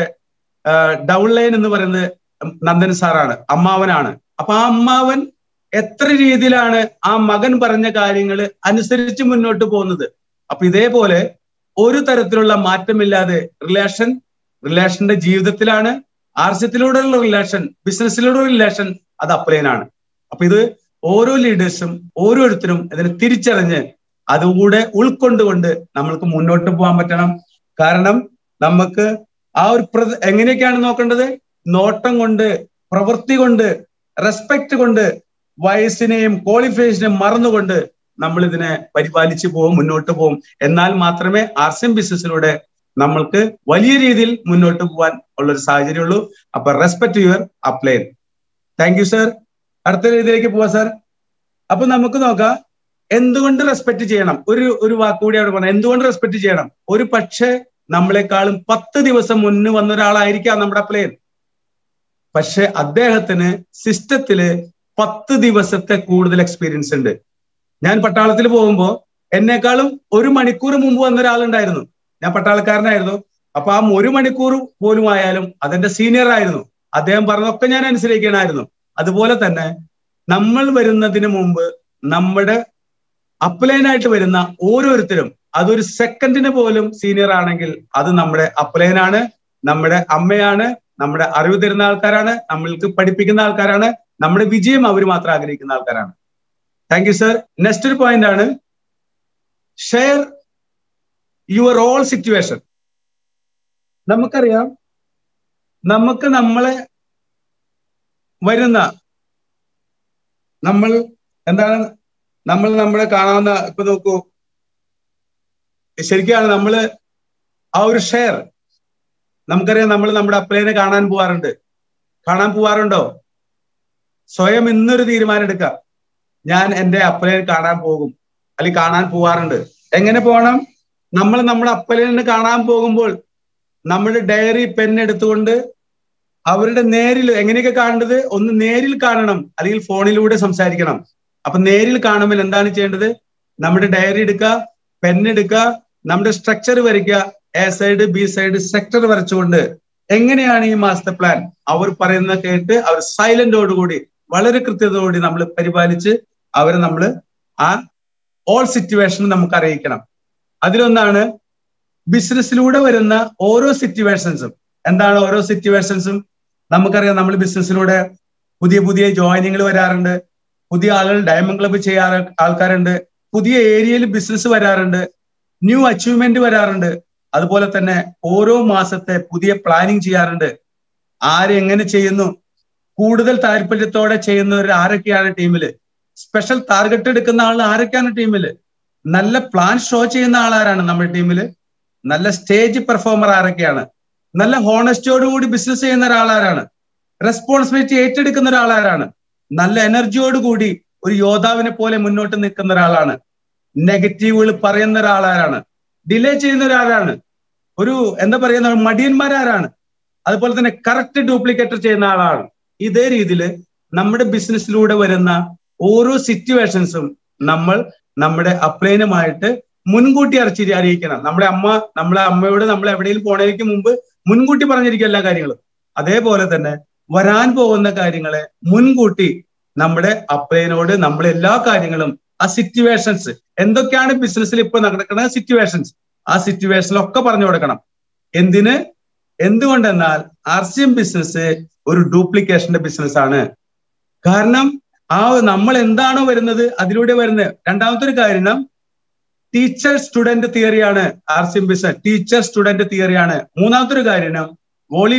S1: ഡൗൺലൈൻ എന്ന് പറയുന്നത് നന്ദൻ സാറാണ്, അമ്മാവനാണ്. അപ്പൊ ആ അമ്മാവൻ എത്ര രീതിയിലാണ് ആ മകൻ പറഞ്ഞ കാര്യങ്ങൾ അനുസരിച്ച് മുന്നോട്ട് പോകുന്നത്. അപ്പൊ ഇതേപോലെ ഒരു തരത്തിലുള്ള മാറ്റമില്ലാതെ റിലേഷൻ റിലേഷന്റെ ജീവിതത്തിലാണ്. ആർസ്യത്തിലൂടെയുള്ള റിലേഷൻ, ബിസിനസ്സിലൂടെയുള്ള റിലേഷൻ, അത് അപ്ലൈനാണ്. അപ്പൊ ഇത് ഓരോ ലീഡേഴ്സും ഓരോരുത്തരും ഇതിനെ തിരിച്ചറിഞ്ഞ് അതുകൂടെ ഉൾക്കൊണ്ടുകൊണ്ട് നമ്മൾക്ക് മുന്നോട്ട് പോകാൻ പറ്റണം. കാരണം നമുക്ക് ആ ഒരു എങ്ങനെയൊക്കെയാണ് നോക്കേണ്ടത്? നോട്ടം കൊണ്ട്, പ്രവൃത്തി കൊണ്ട്, റെസ്പെക്ട് കൊണ്ട്, വയസ്സിനെയും ക്വാളിഫിക്കേഷനെയും മറന്നുകൊണ്ട് നമ്മൾ ഇതിനെ പരിപാലിച്ചു പോകും, മുന്നോട്ട് പോകും. എന്നാൽ മാത്രമേ ആർ സി എം ബിസിനസ്സിലൂടെ നമ്മൾക്ക് വലിയ രീതിയിൽ മുന്നോട്ട് പോകാൻ ഉള്ളൊരു സാഹചര്യമുള്ളൂ. അപ്പൊ respect your upline. Thank you sir. അടുത്ത രീതിയിലേക്ക് പോവാം സർ. അപ്പൊ നമുക്ക് നോക്കാം എന്തുകൊണ്ട് റെസ്പെക്ട് ചെയ്യണം. ഒരു ഒരു വാക്കുകൂടി അവിടെ പറഞ്ഞാൽ എന്തുകൊണ്ട് റെസ്പെക്ട് ചെയ്യണം. ഒരു പക്ഷേ നമ്മളെക്കാളും പത്ത് ദിവസം മുന്ന് വന്ന ഒരാളായിരിക്കാം നമ്മുടെ അപ്ലൈൻ. പക്ഷെ അദ്ദേഹത്തിന് സിസ്റ്റത്തില് പത്ത് ദിവസത്തെ കൂടുതൽ എക്സ്പീരിയൻസ് ഉണ്ട്. ഞാൻ പട്ടാളത്തിൽ പോകുമ്പോൾ എന്നെക്കാളും ഒരു മണിക്കൂർ മുമ്പ് വന്ന ഒരാളുണ്ടായിരുന്നു. ഞാൻ പട്ടാളക്കാരനായിരുന്നു. അപ്പൊ ആ ഒരു മണിക്കൂർ പോലും ആയാലും അതെന്റെ സീനിയർ ആയിരുന്നു. അദ്ദേഹം പറഞ്ഞതൊക്കെ ഞാൻ അനുസരിക്കണമായിരുന്നു. അതുപോലെ തന്നെ നമ്മൾ വരുന്നതിന് മുമ്പ് നമ്മുടെ അപ്ലൈനായിട്ട് വരുന്ന ഓരോരുത്തരും അതൊരു സെക്കൻഡിന് പോലും സീനിയർ ആണെങ്കിൽ അത് നമ്മുടെ അപ്ലൈനാണ്, നമ്മുടെ അമ്മയാണ്, നമ്മുടെ അറിവ് തരുന്ന ആൾക്കാരാണ്, നമ്മൾക്ക് പഠിപ്പിക്കുന്ന ആൾക്കാരാണ്, നമ്മുടെ വിജയം അവർ മാത്രം ആഗ്രഹിക്കുന്ന ആൾക്കാരാണ്. Thank you sir. നെക്സ്റ്റ് ഒരു പോയിന്റ് ആണ് ഷെയർ യുവർ ഓൾ സിറ്റുവേഷൻ. നമുക്കറിയാം, നമുക്ക് നമ്മളെ വരുന്ന നമ്മൾ എന്താണ് നമ്മൾ നമ്മളെ കാണാവുന്ന ഇപ്പൊ നോക്കൂ, ശരിക്കാണ് നമ്മള് ആ ഒരു ഷെയർ നമുക്കറിയാം. നമ്മൾ നമ്മുടെ അപ്ലൈനെ കാണാൻ പോവാറുണ്ട്. കാണാൻ പോവാറുണ്ടോ? സ്വയം ഇന്നൊരു തീരുമാനം എടുക്കാം, ഞാൻ എൻ്റെ അപ്ലൈനെ കാണാൻ പോകും, അല്ലെങ്കിൽ കാണാൻ പോവാറുണ്ട്. എങ്ങനെ പോകണം? നമ്മൾ നമ്മുടെ അപ്ലൈനെ കാണാൻ പോകുമ്പോൾ നമ്മുടെ ഡയറി പെൻ എടുത്തുകൊണ്ട് അവരുടെ നേരിൽ എങ്ങനെയൊക്കെ കാണേണ്ടത്, ഒന്ന് നേരിൽ കാണണം, അല്ലെങ്കിൽ ഫോണിലൂടെ സംസാരിക്കണം. അപ്പൊ നേരിൽ കാണുമ്പോൾ എന്താണ് ചെയ്യേണ്ടത്? നമ്മുടെ ഡയറി എടുക്കുക, പെന്നെടുക്കുക, നമ്മുടെ സ്ട്രക്ചർ വരയ്ക്കുക. A side, B side structure വരച്ചുകൊണ്ട് എങ്ങനെയാണ് ഈ മാസ്റ്റർ പ്ലാൻ അവർ പറയുന്ന കേട്ട് അവർ സൈലന്റോടുകൂടി വളരെ കൃത്യതയോടുകൂടി നമ്മൾ പരിപാലിച്ച് അവരെ നമ്മൾ ആ ഓൾ സിറ്റുവേഷൻ നമുക്ക് അറിയിക്കണം. അതിലൊന്നാണ് ബിസിനസ്സിലൂടെ വരുന്ന ഓരോ സിറ്റുവേഷൻസും. എന്താണ് ഓരോ സിറ്റുവേഷൻസും? നമുക്കറിയാം, നമ്മൾ ബിസിനസ്സിലൂടെ പുതിയ പുതിയ ജോയിനിങ്ങൾ വരാറുണ്ട്, പുതിയ ആളുകൾ ഡയമണ്ട് ക്ലബ്ബ് ചെയ്യാറ് ആൾക്കാരുണ്ട്, പുതിയ ഏരിയയിൽ ബിസിനസ് വരാറുണ്ട്, ന്യൂ അച്ചീവ്മെന്റ് വരാറുണ്ട്. അതുപോലെ തന്നെ ഓരോ മാസത്തെ പുതിയ പ്ലാനിങ് ചെയ്യാറുണ്ട്. ആരെങ്ങനെ ചെയ്യുന്നു, കൂടുതൽ താല്പര്യത്തോടെ ചെയ്യുന്നവർ ആരൊക്കെയാണ് ടീമില്, സ്പെഷ്യൽ ടാർഗറ്റ് എടുക്കുന്ന ആൾ ആരൊക്കെയാണ് ടീമില്, നല്ല പ്ലാൻ ഷോ ചെയ്യുന്ന ആളാരാണ് നമ്മുടെ ടീമില്, നല്ല സ്റ്റേജ് പെർഫോമർ ആരൊക്കെയാണ്, നല്ല ഹോണസ്റ്റിയോടുകൂടി ബിസിനസ് ചെയ്യുന്ന ഒരാളാരാണ്, റെസ്പോൺസിബിലിറ്റി ഏറ്റെടുക്കുന്ന ഒരാളാരാണ്, നല്ല എനർജിയോടുകൂടി ഒരു യോദ്ധാവിനെ പോലെ മുന്നോട്ട് നിൽക്കുന്ന ഒരാളാണ്, നെഗറ്റീവുകൾ പറയുന്ന ഒരാളാരാണ്, ഡിലേ ചെയ്യുന്ന ഒരാളാണ്, ഒരു എന്താ പറയുന്ന മടിയന്മാരാരാണ്, അതുപോലെ തന്നെ കറക്റ്റ് ഡ്യൂപ്ലിക്കേറ്റർ ചെയ്യുന്ന ആളാണ്. ഇതേ രീതിയിൽ നമ്മുടെ ബിസിനസ്സിലൂടെ വരുന്ന ഓരോ സിറ്റുവേഷൻസും നമ്മൾ നമ്മുടെ അപ്ലൈനുമായിട്ട് മുൻകൂട്ടി അറിയിച്ച് അറിയിക്കണം. നമ്മുടെ അമ്മ നമ്മളെ അമ്മയോട് നമ്മൾ എവിടെയും പോണേക്ക് മുമ്പ് മുൻകൂട്ടി പറഞ്ഞിരിക്കും എല്ലാ കാര്യങ്ങളും. അതേപോലെ തന്നെ വരാൻ പോകുന്ന കാര്യങ്ങളെ മുൻകൂട്ടി നമ്മുടെ അപ്ലൈനോട് നമ്മൾ എല്ലാ കാര്യങ്ങളും ആ സിറ്റുവേഷൻസ് എന്തൊക്കെയാണ് ബിസിനസ്സിൽ ഇപ്പൊ നടക്കുന്ന സിറ്റുവേഷൻസ് ആ സിറ്റുവേഷനിലൊക്കെ പറഞ്ഞു കൊടുക്കണം. എന്തിന്? എന്തുകൊണ്ടെന്നാൽ ആർ സി എം ബിസിനസ് ഒരു ഡ്യൂപ്ലിക്കേഷന്റെ ബിസിനസ് ആണ്. കാരണം ആ നമ്മൾ എന്താണോ വരുന്നത് അതിലൂടെ വരുന്നത്. രണ്ടാമത്തെ ഒരു കാര്യം ടീച്ചർ സ്റ്റുഡന്റ് തിയറിയാണ് R C M business, teacher student തിയറിയാണ്. മൂന്നാമത്തെ ഒരു കാര്യം വോളി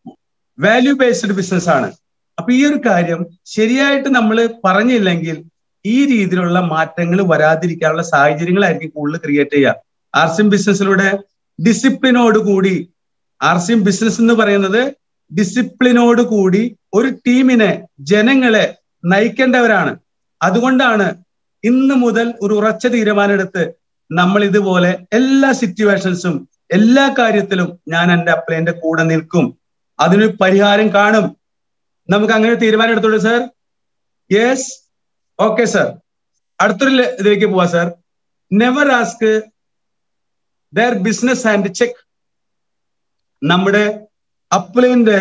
S1: വാല്യൂ ബേസ്ഡ് ബിസിനസ് ആണ്. അപ്പൊ ഈ ഒരു കാര്യം ശരിയായിട്ട് നമ്മൾ പറഞ്ഞില്ലെങ്കിൽ ഈ രീതിയിലുള്ള മാറ്റങ്ങൾ വരാതിരിക്കാനുള്ള സാഹചര്യങ്ങളായിരിക്കും കൂടുതൽ ക്രിയേറ്റ് ചെയ്യുക. ആർ സി എം ബിസിനസ്സിലൂടെ ഡിസിപ്ലിനോട് കൂടി, ആർ സി എം ബിസിനസ് എന്ന് പറയുന്നത് ഡിസിപ്ലിനോട് കൂടി ഒരു ടീമിനെ, ജനങ്ങളെ നയിക്കേണ്ടവരാണ്. അതുകൊണ്ടാണ് ഇന്ന് മുതൽ ഒരു ഉറച്ച തീരുമാനം എടുത്ത് നമ്മൾ ഇതുപോലെ എല്ലാ സിറ്റുവേഷൻസും എല്ലാ കാര്യത്തിലും ഞാൻ എൻ്റെ അപ്ലൈന്റെ കൂടെ നിൽക്കും, അതിനൊരു പരിഹാരം കാണും. നമുക്ക് അങ്ങനെ തീരുമാനം എടുത്തോളൂ സർ. Yes, okay sir. അടുത്തൊരു ഇതിലേക്ക് പോവാ sir. Never ask their business and check. നമ്മുടെ അപ്ലൈന്റെ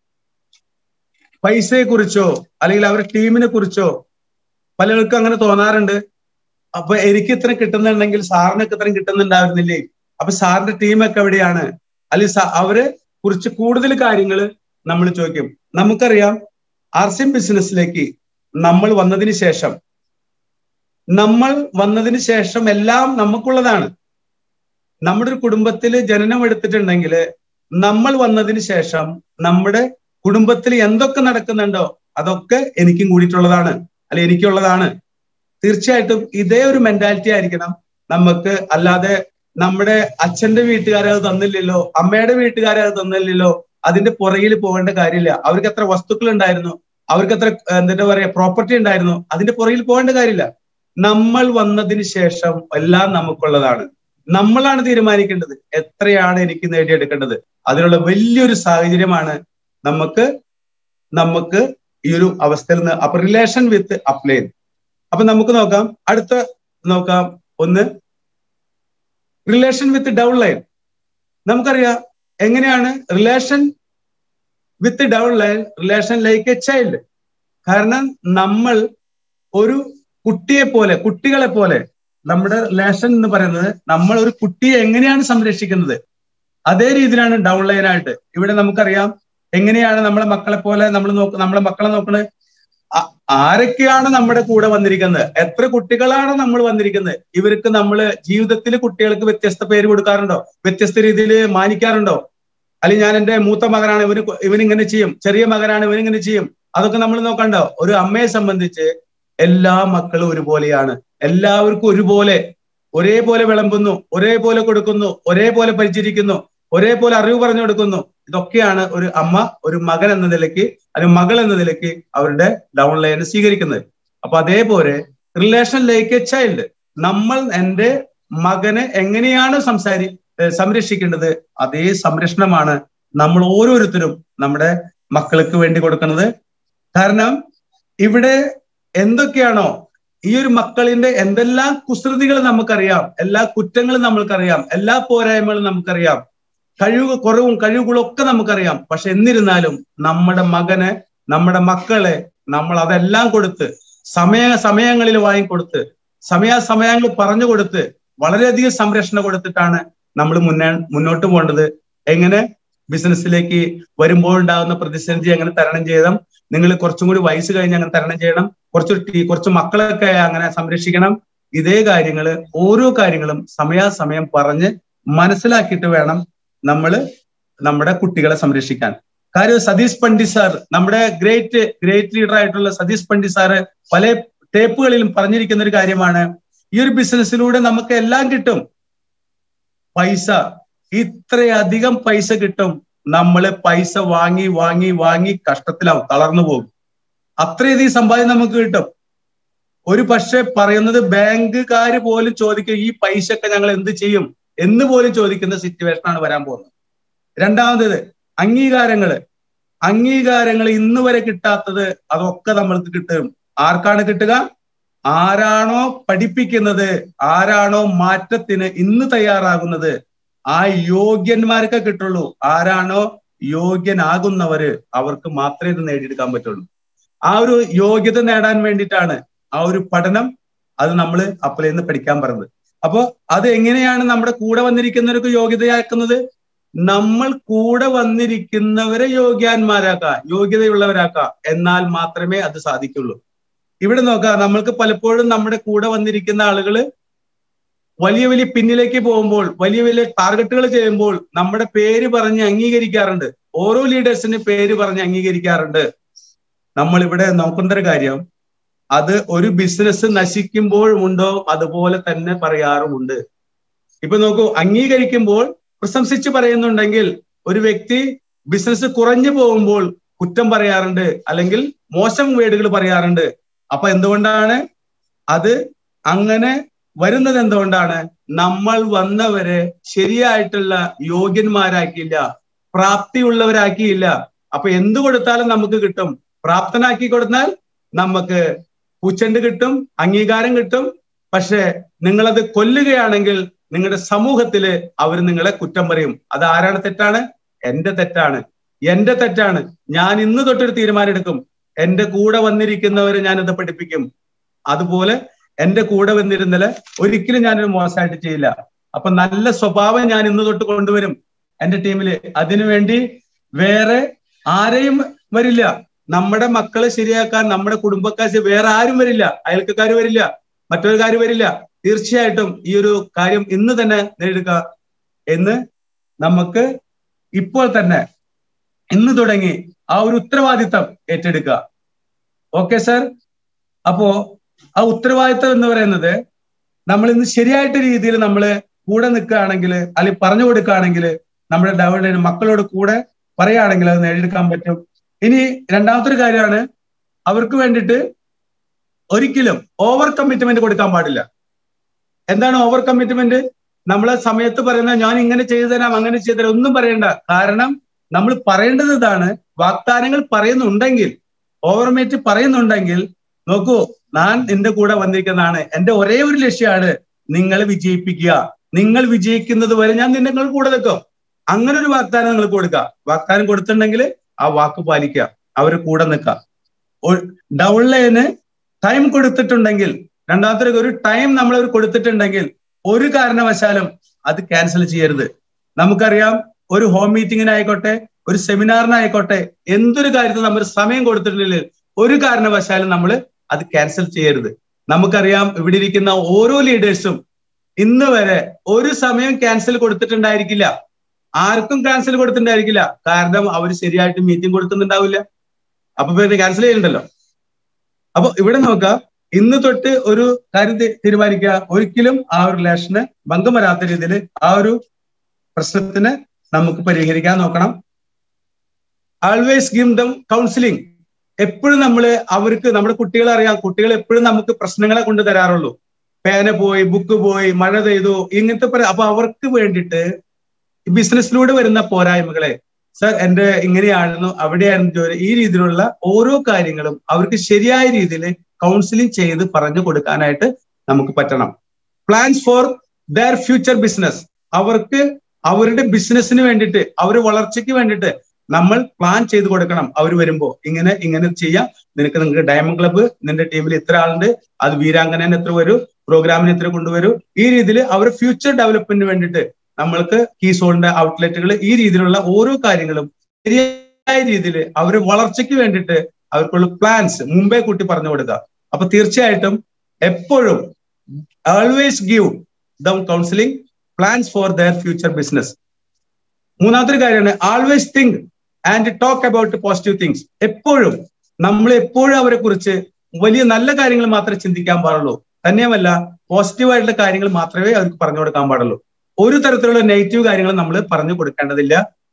S1: പൈസയെ കുറിച്ചോ അല്ലെങ്കിൽ അവരുടെ ടീമിനെ കുറിച്ചോ പലർക്കും അങ്ങനെ തോന്നാറുണ്ട്. അപ്പൊ എനിക്ക് ഇത്ര കിട്ടുന്നുണ്ടെങ്കിൽ സാറിനൊക്കെ ഇത്രയും കിട്ടുന്നുണ്ടായിരുന്നില്ലേ, അപ്പൊ സാറിന്റെ ടീമൊക്കെ എവിടെയാണ്, അല്ലെങ്കിൽ അവരെ കുറിച്ച് കൂടുതൽ കാര്യങ്ങൾ നമ്മൾ ചോദിക്കും. നമുക്കറിയാം ആർ സി എം ബിസിനസ്സിലേക്ക് നമ്മൾ വന്നതിന് ശേഷം നമ്മൾ വന്നതിന് ശേഷം എല്ലാം നമുക്കുള്ളതാണ്. നമ്മുടെ ഒരു കുടുംബത്തിൽ ജനനം എടുത്തിട്ടുണ്ടെങ്കിൽ നമ്മൾ വന്നതിന് ശേഷം നമ്മുടെ കുടുംബത്തിൽ എന്തൊക്കെ നടക്കുന്നുണ്ടോ അതൊക്കെ എനിക്കും കൂടിയിട്ടുള്ളതാണ്, അല്ലെ എനിക്കുള്ളതാണ്. തീർച്ചയായിട്ടും ഇതേ ഒരു മെന്റാലിറ്റി ആയിരിക്കണം നമുക്ക്. അല്ലാതെ നമ്മുടെ അച്ഛന്റെ വീട്ടുകാരെ അത് തന്നില്ലല്ലോ, അമ്മയുടെ വീട്ടുകാരെ അത് തന്നില്ലല്ലോ, അതിന്റെ പുറകിൽ പോകേണ്ട കാര്യമില്ല. അവർക്ക് എത്ര വസ്തുക്കൾ ഉണ്ടായിരുന്നു, അവർക്ക് എത്ര എന്താ പറയാ പ്രോപ്പർട്ടി ഉണ്ടായിരുന്നു, അതിന്റെ പുറകിൽ പോകേണ്ട കാര്യമില്ല. നമ്മൾ വന്നതിന് ശേഷം എല്ലാം നമുക്കുള്ളതാണ്. നമ്മളാണ് തീരുമാനിക്കേണ്ടത് എത്രയാണ് എനിക്ക് നേടിയെടുക്കേണ്ടത്. അതിനുള്ള വലിയൊരു സാഹചര്യമാണ് നമുക്ക് നമുക്ക് ഈ ഒരു അവസ്ഥയിൽ നിന്ന്. അപ്പൊ റിലേഷൻ വിത്ത് അപ്ലൈൻ. അപ്പൊ നമുക്ക് നോക്കാം, അടുത്ത നോക്കാം. ഒന്ന് റിലേഷൻ വിത്ത് ഡൗൺലൈൻ. നമുക്കറിയാം എങ്ങനെയാണ് relation with downline, relation like a child. കാരണം നമ്മൾ ഒരു കുട്ടിയെ പോലെ, കുട്ടികളെ പോലെ, നമ്മുടെ റിലേഷൻ എന്ന് പറയുന്നത് നമ്മൾ ഒരു കുട്ടിയെ എങ്ങനെയാണ് സംരക്ഷിക്കുന്നത് അതേ രീതിയിലാണ് ഡൗൺലൈൻ ആയിട്ട്. ഇവിടെ നമുക്കറിയാം എങ്ങനെയാണ് നമ്മളെ മക്കളെ പോലെ നമ്മൾ നോക്ക് നമ്മളെ മക്കളെ നോക്കുന്നത്. ആരൊക്കെയാണ് നമ്മുടെ കൂടെ വന്നിരിക്കുന്നത്, എത്ര കുട്ടികളാണ് നമ്മൾ വന്നിരിക്കുന്നത്, ഇവർക്ക് നമ്മൾ ജീവിതത്തിൽ കുട്ടികൾക്ക് വ്യത്യസ്ത പേര് കൊടുക്കാറുണ്ടോ, വ്യത്യസ്ത രീതിയിൽ മാനിക്കാറുണ്ടോ? അല്ലെങ്കിൽ ഞാൻ എൻ്റെ മൂത്ത മകനാണ്, ഇവന് ഇവനിങ്ങനെ ചെയ്യും, ചെറിയ മകനാണ് ഇവനിങ്ങനെ ചെയ്യും, അതൊക്കെ നമ്മൾ നോക്കണ്ടോ? ഒരു അമ്മയെ സംബന്ധിച്ച് എല്ലാ മക്കളും ഒരുപോലെയാണ്. എല്ലാവർക്കും ഒരുപോലെ ഒരേപോലെ വിളമ്പുന്നു, ഒരേപോലെ കൊടുക്കുന്നു, ഒരേപോലെ പരിചരിക്കുന്നു, ഒരേപോലെ അറിവ് പറഞ്ഞു കൊടുക്കുന്നു. ഇതൊക്കെയാണ് ഒരു അമ്മ ഒരു മകൻ എന്ന നിലയ്ക്ക് അല്ലെങ്കിൽ മകൾ എന്ന നിലയ്ക്ക് അവരുടെ ഡൗൺലൈൻ സ്വീകരിക്കുന്നത്. അപ്പൊ അതേപോലെ റിലേഷൻ ലൈക്ക് എ ചൈൽഡ്, നമ്മൾ എൻ്റെ മകനെ എങ്ങനെയാണ് സംസാരി സംരക്ഷിക്കേണ്ടത് അതേ സംരക്ഷണമാണ് നമ്മൾ ഓരോരുത്തരും നമ്മുടെ മക്കൾക്ക് വേണ്ടി കൊടുക്കുന്നത്. കാരണം ഇവിടെ എന്തൊക്കെയാണോ ഈ ഒരു മക്കളിന്റെ എന്തെല്ലാം കുസൃതികൾ നമുക്കറിയാം, എല്ലാ കുറ്റങ്ങളും നമ്മൾക്കറിയാം, എല്ലാ പോരായ്മകളും നമുക്കറിയാം, കഴിവ് കുറവും കഴിവുകളും ഒക്കെ നമുക്കറിയാം. പക്ഷെ എന്നിരുന്നാലും നമ്മുടെ മകനെ, നമ്മുടെ മക്കളെ നമ്മൾ അതെല്ലാം കൊടുത്ത് സമയ സമയങ്ങളിൽ വാങ്ങിക്കൊടുത്ത് സമയാസമയങ്ങൾ പറഞ്ഞു കൊടുത്ത് വളരെയധികം സംരക്ഷണം കൊടുത്തിട്ടാണ് നമ്മൾ മുന്നേ മുന്നോട്ട് പോകേണ്ടത്. എങ്ങനെ ബിസിനസ്സിലേക്ക് വരുമ്പോഴുണ്ടാകുന്ന പ്രതിസന്ധി എങ്ങനെ തരണം ചെയ്യണം, നിങ്ങൾ കുറച്ചും കൂടി വയസ്സ് കഴിഞ്ഞ് അങ്ങനെ തരണം ചെയ്യണം, കുറച്ച് കുറച്ച് മക്കളൊക്കെ അങ്ങനെ സംരക്ഷിക്കണം. ഇതേ കാര്യങ്ങൾ ഓരോ കാര്യങ്ങളും സമയാസമയം പറഞ്ഞ് മനസ്സിലാക്കിയിട്ട് വേണം നമ്മൾ നമ്മുടെ കുട്ടികളെ സംരക്ഷിക്കാൻ. കാര്യം സതീഷ് പണ്ഡിറ്റ് സാർ, നമ്മുടെ ഗ്രേറ്റ് ഗ്രേറ്റ് ലീഡർ ആയിട്ടുള്ള സതീഷ് പണ്ഡിറ്റ് സാറ് പല ടേപ്പുകളിലും പറഞ്ഞിരിക്കുന്ന ഒരു കാര്യമാണ്, ഈ ഒരു ബിസിനസ്സിലൂടെ നമുക്ക് എല്ലാം കിട്ടും, പൈസ ഇത്രയധികം പൈസ കിട്ടും, നമ്മള് പൈസ വാങ്ങി വാങ്ങി വാങ്ങി കഷ്ടത്തിലാവും, തളർന്നു പോകും. അത്രയധികം സമ്പാദ്യം നമുക്ക് കിട്ടും. ഒരു പക്ഷെ പറയുന്നത് ബാങ്കുകാര് പോലും ചോദിക്കും ഈ പൈസ ഒക്കെ ഞങ്ങൾ എന്ത് ചെയ്യും എന്ന് പോലും ചോദിക്കുന്ന സിറ്റുവേഷനാണ് വരാൻ പോകുന്നത്. രണ്ടാമത് അംഗീകാരങ്ങള് അംഗീകാരങ്ങൾ ഇന്ന് വരെ കിട്ടാത്തത് അതൊക്കെ നമ്മൾക്ക് കിട്ടും. ആർക്കാണ് കിട്ടുക? ആരാണോ പഠിപ്പിക്കുന്നത്, ആരാണോ മാറ്റത്തിന് ഇന്ന് തയ്യാറാകുന്നത്, ആ യോഗ്യന്മാർക്കേ കിട്ടുള്ളൂ. ആരാണോ യോഗ്യനാകുന്നവര് അവർക്ക് മാത്രമേ ഇത് നേടിയെടുക്കാൻ പറ്റുള്ളൂ. ആ ഒരു യോഗ്യത നേടാൻ വേണ്ടിയിട്ടാണ് ആ ഒരു പഠനം, അത് നമ്മൾ അപ്ലൈ നിന്ന് പഠിക്കാൻ പറഞ്ഞത്. അപ്പോ അത് എങ്ങനെയാണ് നമ്മുടെ കൂടെ വന്നിരിക്കുന്നവർക്ക് യോഗ്യതയാക്കുന്നത്? നമ്മൾ കൂടെ വന്നിരിക്കുന്നവരെ യോഗ്യന്മാരാക്കാം, യോഗ്യതയുള്ളവരാക്കാം. എന്നാൽ മാത്രമേ അത് സാധിക്കുള്ളൂ. ഇവിടെ നോക്കാം, നമ്മൾക്ക് പലപ്പോഴും നമ്മുടെ കൂടെ വന്നിരിക്കുന്ന ആളുകള് വലിയ വലിയ പിന്നിലേക്ക് പോകുമ്പോൾ, വലിയ വലിയ ടാർഗറ്റുകൾ ചെയ്യുമ്പോൾ നമ്മുടെ പേര് പറഞ്ഞ് അംഗീകരിക്കാറുണ്ട്. ഓരോ ലീഡേഴ്സിന് പേര് പറഞ്ഞ് അംഗീകരിക്കാറുണ്ട്. നമ്മൾ ഇവിടെ നോക്കുന്ന ഒരു കാര്യം, അത് ഒരു ബിസിനസ് നശിക്കുമ്പോഴുമുണ്ടോ അതുപോലെ തന്നെ പറയാറുമുണ്ട്. ഇപ്പൊ നോക്കൂ, അംഗീകരിക്കുമ്പോൾ പ്രശംസിച്ച് പറയുന്നുണ്ടെങ്കിൽ ഒരു വ്യക്തി ബിസിനസ് കുറഞ്ഞു പോകുമ്പോൾ കുറ്റം പറയാറുണ്ട്, അല്ലെങ്കിൽ മോശം വേർഡുകൾ പറയാറുണ്ട്. അപ്പൊ എന്തുകൊണ്ടാണ് അത് അങ്ങനെ വരുന്നത്? എന്തുകൊണ്ടാണ്? നമ്മൾ വന്നവരെ ശരിയായിട്ടുള്ള യോഗ്യന്മാരാക്കിയില്ല, പ്രാപ്തിയുള്ളവരാക്കിയില്ല. അപ്പൊ എന്തു കൊടുത്താലും നമുക്ക് കിട്ടും. പ്രാപ്തനാക്കി കൊടുത്താൽ നമുക്ക് പൂച്ചെണ്ട് കിട്ടും, അംഗീകാരം കിട്ടും. പക്ഷെ നിങ്ങളത് കൊല്ലുകയാണെങ്കിൽ നിങ്ങളുടെ സമൂഹത്തില് അവർ നിങ്ങളെ കുറ്റം പറയും. അത് ആരാണ് തെറ്റാണ്? എന്റെ തെറ്റാണ്, എന്റെ തെറ്റാണ്. ഞാൻ ഇന്ന് തൊട്ടൊരു തീരുമാനം എടുക്കും, എന്റെ കൂടെ വന്നിരിക്കുന്നവരെ ഞാനത് പഠിപ്പിക്കും. അതുപോലെ എന്റെ കൂടെ വന്നിരുന്നല് ഒരിക്കലും ഞാനൊരു മോശമായിട്ട് ചെയ്യില്ല. അപ്പൊ നല്ല സ്വഭാവം ഞാൻ ഇന്ന് തൊട്ട് കൊണ്ടുവരും എന്റെ ടീമില്. അതിനുവേണ്ടി വേറെ ആരെയും വരില്ല. നമ്മുടെ മക്കളെ ശരിയാക്കാൻ നമ്മുടെ കുടുംബക്കാർ വേറെ ആരും വരില്ല, അയൽക്കാർ വരില്ല, മറ്റൊരു കാര്യം വരില്ല. തീർച്ചയായിട്ടും ഈ ഒരു കാര്യം ഇന്ന് തന്നെ നേടുക എന്ന് നമുക്ക് ഇപ്പോൾ തന്നെ ഇന്ന് തുടങ്ങി ആ ഒരു ഉത്തരവാദിത്തം ഏറ്റെടുക്കുക. Okay sir? അപ്പോ ആ ഉത്തരവാദിത്തം എന്ന് പറയുന്നത് നമ്മൾ ഇന്ന് ശരിയായിട്ട് രീതിയിൽ നമ്മൾ കൂടെ നിൽക്കുകയാണെങ്കിൽ, അല്ലെങ്കിൽ പറഞ്ഞു കൊടുക്കുകയാണെങ്കിൽ, നമ്മുടെ ഡൗൺലൈൻ മക്കളോട് കൂടെ പറയുകയാണെങ്കിൽ അത് നേടിയെടുക്കാൻ പറ്റും. ഇനി രണ്ടാമത്തെ ഒരു കാര്യമാണ്, അവർക്ക് വേണ്ടിയിട്ട് ഒരിക്കലും ഓവർ കമ്മിറ്റ്മെന്റ് കൊടുക്കാൻ പാടില്ല. എന്താണ് ഓവർ കമ്മിറ്റ്മെന്റ്? നമ്മളെ സമയത്ത് പറയുന്ന ഞാൻ ഇങ്ങനെ ചെയ്തു തരാം അങ്ങനെ ചെയ്തു തരാം ഒന്നും പറയണ്ട. കാരണം നമ്മൾ പറയേണ്ടത് ഇതാണ്, വാഗ്ദാനങ്ങൾ പറയുന്നുണ്ടെങ്കിൽ, ഓവർമേറ്റ് പറയുന്നുണ്ടെങ്കിൽ, നോക്കൂ ഞാൻ നിന്റെ കൂടെ വന്നിരിക്കുന്നതാണ്, എന്റെ ഒരേ ഒരു ലക്ഷ്യമാണ് നിങ്ങളെ വിജയിപ്പിക്കുക, നിങ്ങൾ വിജയിക്കുന്നത് വരെ ഞാൻ നിങ്ങളുടെ കൂടെ നിൽക്കും. അങ്ങനെ ഒരു വാഗ്ദാനം നിങ്ങൾ കൊടുക്കുക. വാഗ്ദാനം കൊടുത്തിട്ടുണ്ടെങ്കിൽ ആ വാക്ക് പാലിക്കുക, അവര് കൂടെ നിൽക്കുക. ഡൗൺലൈന് ടൈം കൊടുത്തിട്ടുണ്ടെങ്കിൽ, രണ്ടാമത്തെ ഒരു ടൈം നമ്മൾ കൊടുത്തിട്ടുണ്ടെങ്കിൽ ഒരു കാരണവശാലും അത് ക്യാൻസൽ ചെയ്യരുത്. നമുക്കറിയാം, ഒരു ഹോം മീറ്റിങ്ങിനായിക്കോട്ടെ, ഒരു സെമിനാറിനായിക്കോട്ടെ, എന്തൊരു കാര്യത്തിൽ നമ്മൾ സമയം കൊടുത്തിട്ടില്ലെങ്കിൽ ഒരു കാരണവശാലും നമ്മൾ അത് ക്യാൻസൽ ചെയ്യരുത്. നമുക്കറിയാം, ഇവിടെ ഇരിക്കുന്ന ഓരോ ലീഡേഴ്സും ഇന്ന് വരെ ഒരു സമയം ക്യാൻസൽ കൊടുത്തിട്ടുണ്ടായിരിക്കില്ല. ആർക്കും ക്യാൻസൽ കൊടുത്തിട്ടുണ്ടായിരിക്കില്ല. കാരണം അവർ ശരിയായിട്ട് മീറ്റിംഗ് കൊടുക്കുന്നുണ്ടാവില്ല. അപ്പൊ പിന്നെ ക്യാൻസൽ ചെയ്യുന്നുണ്ടല്ലോ. അപ്പൊ ഇവിടെ നോക്കാം, ഇന്ന് തൊട്ട് ഒരു കാര്യം തീരുമാനിക്കുക, ഒരിക്കലും ആ ഒരു റിലേഷന് ഭംഗം വരാത്ത രീതിയിൽ ആ ഒരു പ്രശ്നത്തിന് നമുക്ക് പരിഹരിക്കാൻ നോക്കണം. Always give them counselling. എപ്പോഴും നമ്മള് അവർക്ക്, നമ്മുടെ കുട്ടികളെ അറിയാം, കുട്ടികൾ എപ്പോഴും നമുക്ക് പ്രശ്നങ്ങളെ കൊണ്ട് തരാറുള്ളൂ. പേന പോയി, ബുക്ക് പോയി, മഴ പെയ്തു, ഇങ്ങനത്തെ. അപ്പൊ അവർക്ക് വേണ്ടിയിട്ട് ബിസിനസ്സിലൂടെ വരുന്ന പോരായ്മകളെ, സർ എന്റെ ഇങ്ങനെയായിരുന്നു, അവിടെയായിരുന്നു ജോലി, ഈ രീതിയിലുള്ള ഓരോ കാര്യങ്ങളും അവർക്ക് ശരിയായ രീതിയിൽ കൗൺസിലിംഗ് ചെയ്ത് പറഞ്ഞു കൊടുക്കാനായിട്ട് നമുക്ക് പറ്റണം. Plans for their future business. അവർക്ക് അവരുടെ ബിസിനസ്സിന് വേണ്ടിയിട്ട്, അവരുടെ വളർച്ചയ്ക്ക് വേണ്ടിയിട്ട് നമ്മൾ പ്ലാൻ ചെയ്ത് കൊടുക്കണം. അവർ വരുമ്പോ ഇങ്ങനെ ഇങ്ങനെ ചെയ്യാം, നിനക്ക് നിങ്ങൾക്ക് ഡയമണ്ട് ക്ലബ്ബ്, നിന്റെ ടീമിൽ ഇത്ര ആളുണ്ട്, അത് വീരാങ്കനന് എത്ര വരും, പ്രോഗ്രാമിന് എത്ര കൊണ്ടുവരും, ഈ രീതിയിൽ അവരുടെ ഫ്യൂച്ചർ ഡെവലപ്മെന്റിന് വേണ്ടിയിട്ട് നമ്മൾക്ക് കീസോണിന്റെ ഔട്ട്ലെറ്റുകൾ, ഈ രീതിയിലുള്ള ഓരോ കാര്യങ്ങളും ശരിയായ രീതിയിൽ അവരുടെ വളർച്ചയ്ക്ക് വേണ്ടിയിട്ട് അവർക്കുള്ള പ്ലാൻസ് മുമ്പേ കൂട്ടി പറഞ്ഞു കൊടുക്കുക. അപ്പൊ തീർച്ചയായിട്ടും എപ്പോഴും always give them counselling, plans for their future business. മൂന്നാമത്തെ കാര്യമാണ് always think and talk about positive things. എപ്പോഴും നമ്മൾ എപ്പോഴും അവരെ കുറിച്ച് വലിയ നല്ല കാര്യങ്ങൾ മാത്രമേ ചിന്തിക്കാൻ പാടുള്ളൂ. തന്നെയുമല്ല, പോസിറ്റീവായിട്ടുള്ള കാര്യങ്ങൾ മാത്രമേ അവർക്ക് പറഞ്ഞു കൊടുക്കാൻ പാടുള്ളൂ. ഒരു തരത്തിലുള്ള നെഗറ്റീവ് കാര്യങ്ങൾ നമ്മൾ പറഞ്ഞു കൊടുക്കേണ്ടതില്ല.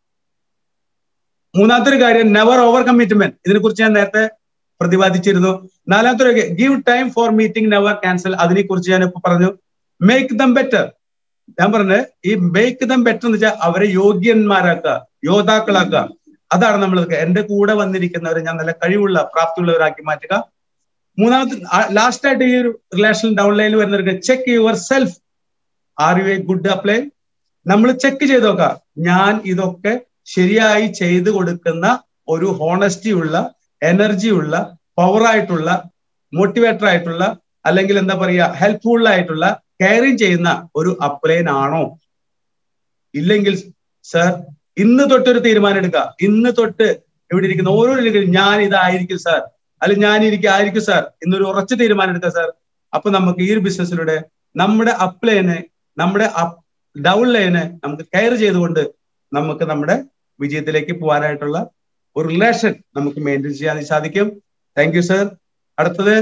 S1: മൂന്നാമത്തെ ഒരു കാര്യം നെവർ ഓവർ കമ്മിറ്റ്മെന്റ്. ഇതിനെക്കുറിച്ച് ഞാൻ നേരത്തെ പ്രതിപാദിച്ചിരുന്നു. നാലാമത്തെ ഒരു give time for meeting, never cancel. അതിനെക്കുറിച്ച് ഞാൻ ഇപ്പൊ പറഞ്ഞു. Make them better. ഞാൻ പറഞ്ഞത് ഈ മേക്ക് ദം ബെറ്റർ എന്ന് വെച്ചാൽ അവരെ യോഗ്യന്മാരാക്കുക, യോദ്ധാക്കളാക്കുക. അതാണ് നമ്മൾ എന്റെ കൂടെ വന്നിരിക്കുന്നവരെ ഞാൻ നല്ല കഴിവുള്ള, പ്രാപ്തിയുള്ളവരാക്കി മാറ്റുക. മൂന്നാമത്തെ ലാസ്റ്റ് ആയിട്ട് ഈ ഒരു റിലേഷൻ ഡൗൺലൈനിൽ വരുന്നവർക്ക് check your self, are you a good upline. നമ്മൾ ചെക്ക് ചെയ്ത് നോക്കാം, ഞാൻ ഇതൊക്കെ ശരിയായി ചെയ്തു കൊടുക്കുന്ന ഒരു ഹോണസ്റ്റി ഉള്ള, എനർജി ഉള്ള, പവർ ആയിട്ടുള്ള, മോട്ടിവേറ്റർ ആയിട്ടുള്ള, അല്ലെങ്കിൽ എന്താ പറയുക ഹെൽപ്ഫുൾ ആയിട്ടുള്ള, കെയറിങ് ചെയ്യുന്ന ഒരു അപ്ലൈൻ ആണോ? ഇല്ലെങ്കിൽ സർ ഇന്ന് തൊട്ടൊരു തീരുമാനം എടുക്കുക. ഇന്ന് തൊട്ട് ഇവിടെ ഇരിക്കുന്ന ഓരോ ഞാൻ ഇതായിരിക്കും സാർ, അല്ലെങ്കിൽ ഞാൻ ഇരിക്കും സാർ, ഇന്നൊരു ഉറച്ച തീരുമാനം എടുക്കുക സാർ. അപ്പൊ നമുക്ക് ഈ ഒരു ബിസിനസ്സിലൂടെ നമ്മുടെ അപ്ലൈന്, നമ്മുടെ ഡൗൺ ലൈന് നമുക്ക് കെയർ ചെയ്തുകൊണ്ട് നമുക്ക് നമ്മുടെ വിജയത്തിലേക്ക് പോകാനായിട്ടുള്ള ഒരു റിലേഷൻ നമുക്ക് മെയിൻറ്റെയിൻ ചെയ്യാൻ സാധിക്കും. Thank you sir. അടുത്തത്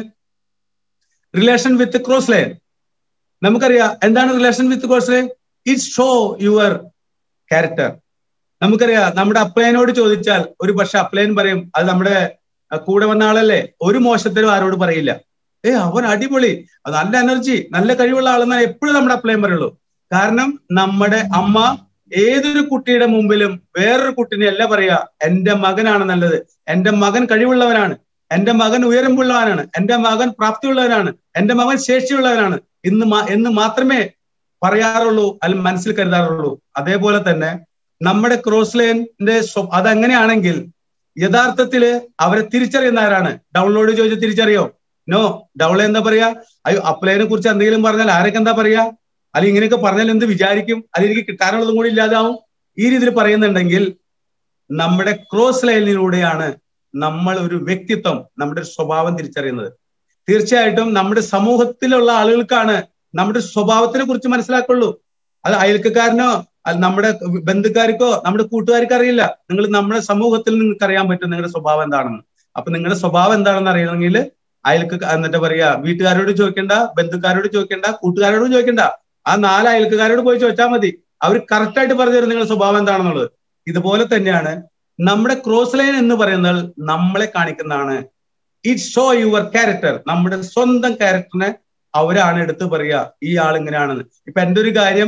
S1: റിലേഷൻ വിത്ത് ക്രോസ് ലൈൻ. നമുക്കറിയാം എന്താണ് relation with cross line. It show your character. നമുക്കറിയാം, നമ്മുടെ അപ്ലൈനോട് ചോദിച്ചാൽ ഒരു പക്ഷെ അപ്ലൈൻ പറയും അത് നമ്മുടെ കൂടെ വന്ന ആളല്ലേ, ഒരു മോശത്തിനും ആരോട് പറയില്ല. ഏ അവൻ അടിപൊളി, നല്ല എനർജി, നല്ല കഴിവുള്ള ആളെന്നാണ് എപ്പോഴും നമ്മുടെ അപ്ലൈൻ പറയുള്ളൂ. കാരണം നമ്മുടെ അമ്മ ഏതൊരു കുട്ടിയുടെ മുമ്പിലും വേറൊരു കുട്ടിനെ അല്ല പറയാ എന്റെ മകനാണ് നല്ലത്, എന്റെ മകൻ കഴിവുള്ളവനാണ്, എന്റെ മകൻ ഉയരമുള്ളവനാണ്, എന്റെ മകൻ പ്രാപ്തിയുള്ളവനാണ്, എന്റെ മകൻ ശേഷിയുള്ളവനാണ് ഇന്ന് എന്ന് മാത്രമേ പറയാറുള്ളൂ, അല്ലെങ്കിൽ മനസ്സിൽ കരുതാറുള്ളൂ. അതേപോലെ തന്നെ നമ്മുടെ ക്രോസ് ലൈനിന്റെ അതെങ്ങനെയാണെങ്കിൽ യഥാർത്ഥത്തില് അവരെ തിരിച്ചറിയുന്ന ആരാണ്? ഡൗൺലോഡ് ചോദിച്ച് തിരിച്ചറിയോ? നോ. ഡൗൺലൈൻ എന്താ പറയാ? അയ്യോ അപ്ലൈനെ കുറിച്ച് എന്തെങ്കിലും പറഞ്ഞാൽ ആരൊക്കെ എന്താ പറയാ, അല്ലെങ്കിൽ ഇങ്ങനെയൊക്കെ പറഞ്ഞാൽ എന്ത് വിചാരിക്കും, അല്ലെങ്കിൽ എനിക്ക് കിട്ടാനുള്ളതും കൂടി ഇല്ലാതാവും, ഈ രീതിയിൽ പറയുന്നുണ്ടെങ്കിൽ നമ്മുടെ ക്രോസ് ലൈനിലൂടെയാണ് നമ്മൾ ഒരു വ്യക്തിത്വം, നമ്മുടെ സ്വഭാവം തിരിച്ചറിയുന്നത്. തീർച്ചയായിട്ടും നമ്മുടെ സമൂഹത്തിലുള്ള ആളുകൾക്കാണ് നമ്മുടെ സ്വഭാവത്തിനെ കുറിച്ച് മനസ്സിലാക്കുള്ളൂ. അത് അയൽക്കാരനോ നമ്മുടെ ബന്ധുക്കാർക്കോ നമ്മുടെ കൂട്ടുകാർക്കോ അറിയില്ല. നിങ്ങൾ നമ്മുടെ സമൂഹത്തിൽ നിങ്ങൾക്ക് അറിയാൻ പറ്റും നിങ്ങളുടെ സ്വഭാവം എന്താണെന്ന്. അപ്പൊ നിങ്ങളുടെ സ്വഭാവം എന്താണെന്ന് അറിയണമെങ്കിൽ അയൽക്ക് എന്നിട്ട് പറയാ വീട്ടുകാരോട് ചോദിക്കണ്ട, ബന്ധുക്കാരോട് ചോദിക്കണ്ട, കൂട്ടുകാരോട് ചോദിക്കണ്ട, ആ നാല് അയൽക്കാരോട് പോയി ചോദിച്ചാൽ മതി. അവർ കറക്റ്റ് ആയിട്ട് പറഞ്ഞു തരും നിങ്ങളുടെ സ്വഭാവം എന്താണെന്നുള്ളത്. ഇതുപോലെ തന്നെയാണ് നമ്മുടെ ക്രോസ് ലൈൻ എന്ന് പറയുന്നത് നമ്മളെ കാണിക്കുന്നതാണ്. It show your character. നമ്മുടെ സ്വന്തം ക്യാരക്ടറിനെ അവരാണ് എടുത്ത് പറയുക ഈ ആൾ ഇങ്ങനെയാണെന്ന്. ഇപ്പൊ എന്റെ ഒരു കാര്യം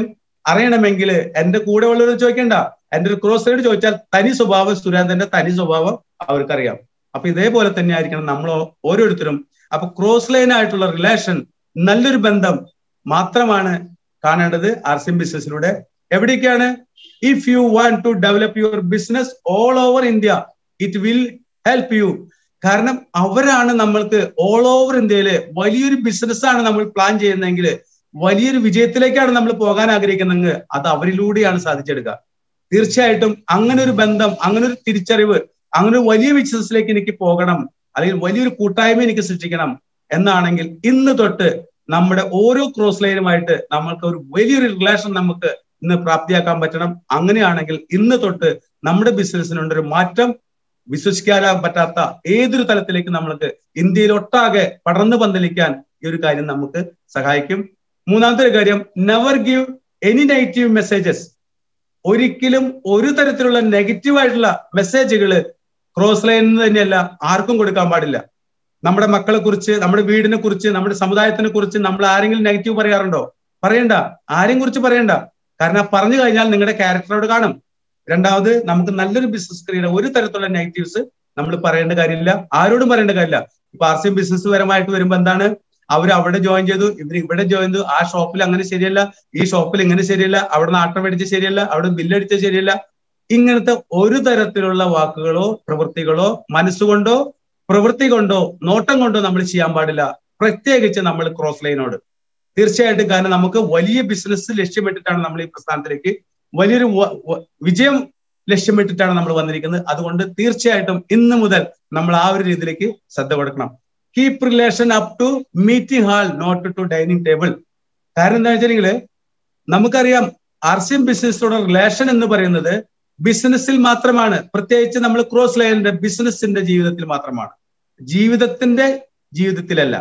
S1: അറിയണമെങ്കിൽ എന്റെ കൂടെ ഉള്ളവർ ചോദിക്കണ്ട, എന്റെ ഒരു ക്രോസ് ലൈൻ ചോദിച്ചാൽ തനി സ്വഭാവം സുരേന്ദ്രന്റെ തനി സ്വഭാവം അവർക്കറിയാം. അപ്പൊ ഇതേപോലെ തന്നെ ആയിരിക്കണം നമ്മൾ ഓരോരുത്തരും. അപ്പൊ ക്രോസ് ലൈൻ ആയിട്ടുള്ള റിലേഷൻ, നല്ലൊരു ബന്ധം മാത്രമാണ് കാണേണ്ടത് ആർ സി എം ബിസിനസ്സിലൂടെ. എവിടേക്കാണ്? If you want to develop your business all over India, it will help you. കാരണം അവരാണ് നമ്മൾക്ക് ഓൾ ഓവർ ഇന്ത്യയില് വലിയൊരു ബിസിനസ്സാണ് നമ്മൾ പ്ലാൻ ചെയ്യുന്നതെങ്കിൽ, വലിയൊരു വിജയത്തിലേക്കാണ് നമ്മൾ പോകാൻ ആഗ്രഹിക്കുന്നതെങ്കിൽ അത് അവരിലൂടെയാണ് സാധിച്ചെടുക്കുക. തീർച്ചയായിട്ടും അങ്ങനെ ഒരു ബന്ധം, അങ്ങനെ ഒരു തിരിച്ചറിവ്, അങ്ങനെ ഒരു വലിയ ബിസിനസ്സിലേക്ക് എനിക്ക് പോകണം, അല്ലെങ്കിൽ വലിയൊരു കൂട്ടായ്മ എനിക്ക് സൃഷ്ടിക്കണം എന്നാണെങ്കിൽ ഇന്ന് തൊട്ട് നമ്മുടെ ഓരോ ക്രോസ് ലൈനുമായിട്ട് നമ്മൾക്ക് ഒരു വലിയൊരു റിലേഷൻ നമുക്ക് ഇന്ന് പ്രാപ്തിയാക്കാൻ പറ്റണം. അങ്ങനെയാണെങ്കിൽ ഇന്ന് തൊട്ട് നമ്മുടെ ബിസിനസ്സിനുണ്ടൊരു മാറ്റം. വിശ്വസിക്കാൻ പറ്റാത്ത ഏതൊരു തലത്തിലേക്ക് നമ്മൾക്ക് ഇന്ത്യയിൽ ഒട്ടാകെ പടർന്നു പന്തലിക്കാൻ ഈ ഒരു കാര്യം നമുക്ക് സഹായിക്കും. മൂന്നാമത്തെ ഒരു കാര്യം, never give any negative messages. ഒരിക്കലും ഒരു തരത്തിലുള്ള നെഗറ്റീവ് ആയിട്ടുള്ള മെസ്സേജുകൾ ക്രോസ് ലൈനിൽ തന്നെയല്ല ആർക്കും കൊടുക്കാൻ പാടില്ല. നമ്മുടെ മക്കളെ കുറിച്ച്, നമ്മുടെ വീടിനെ കുറിച്ച്, നമ്മുടെ സമുദായത്തിനെ കുറിച്ച് നമ്മൾ ആരെങ്കിലും നെഗറ്റീവ് പറയാറുണ്ടോ? പറയണ്ട, ആരെയും കുറിച്ച് പറയണ്ട. കാരണം പറഞ്ഞു കഴിഞ്ഞാൽ നിങ്ങളുടെ ക്യാരക്ടറോട് കാണും. രണ്ടാമത്, നമുക്ക് നല്ലൊരു ബിസിനസ് കരിയർ ഒരു തരത്തിലുള്ള നെഗറ്റീവ്സ് നമ്മൾ പറയേണ്ട കാര്യമില്ല, ആരോടും പറയേണ്ട കാര്യമില്ല. ഇപ്പൊ ആർ സി എം ബിസിനസ് പരമായിട്ട് വരുമ്പോ എന്താണ്, അവർ അവിടെ ജോയിൻ ചെയ്തു, ഇവർ ഇവിടെ ജോയിൻ ചെയ്തു, ആ ഷോപ്പിൽ അങ്ങനെ ശരിയല്ല, ഈ ഷോപ്പിൽ ഇങ്ങനെ ശരിയല്ല, അവിടെ നാട്ടം മേടിച്ച് ശരിയല്ല, അവിടെ ബില്ലടിച്ച ശരിയല്ല. ഇങ്ങനത്തെ ഒരു തരത്തിലുള്ള വാക്കുകളോ പ്രവൃത്തികളോ മനസ്സുകൊണ്ടോ പ്രവൃത്തി കൊണ്ടോ നോട്ടം കൊണ്ടോ നമ്മൾ ചെയ്യാൻ പാടില്ല, പ്രത്യേകിച്ച് നമ്മൾ ക്രോസ് ലൈനോട്. തീർച്ചയായിട്ടും. കാരണം നമുക്ക് വലിയ ബിസിനസ് ലക്ഷ്യമിട്ടിട്ടാണ് നമ്മൾ ഈ പ്രസ്ഥാനത്തിലേക്ക്, വലിയൊരു വിജയം ലക്ഷ്യമിട്ടിട്ടാണ് നമ്മൾ വന്നിരിക്കുന്നത്. അതുകൊണ്ട് തീർച്ചയായിട്ടും ഇന്ന് മുതൽ നമ്മൾ ആ ഒരു രീതിയിലേക്ക് ശ്രദ്ധ കൊടുക്കണം. Keep relation up to meeting hall, not to dining table. കാരണം എന്താ വെച്ചിട്ടുണ്ടെങ്കിൽ നമുക്കറിയാം ആർ സി എം ബിസിനസ്സിലുള്ള റിലേഷൻ എന്ന് പറയുന്നത് ബിസിനസ്സിൽ മാത്രമാണ്, പ്രത്യേകിച്ച് നമ്മൾ ക്രോസ് ലൈനിന്റെ ബിസിനസിന്റെ ജീവിതത്തിൽ മാത്രമാണ്, ജീവിതത്തിന്റെ ജീവിതത്തിലല്ല,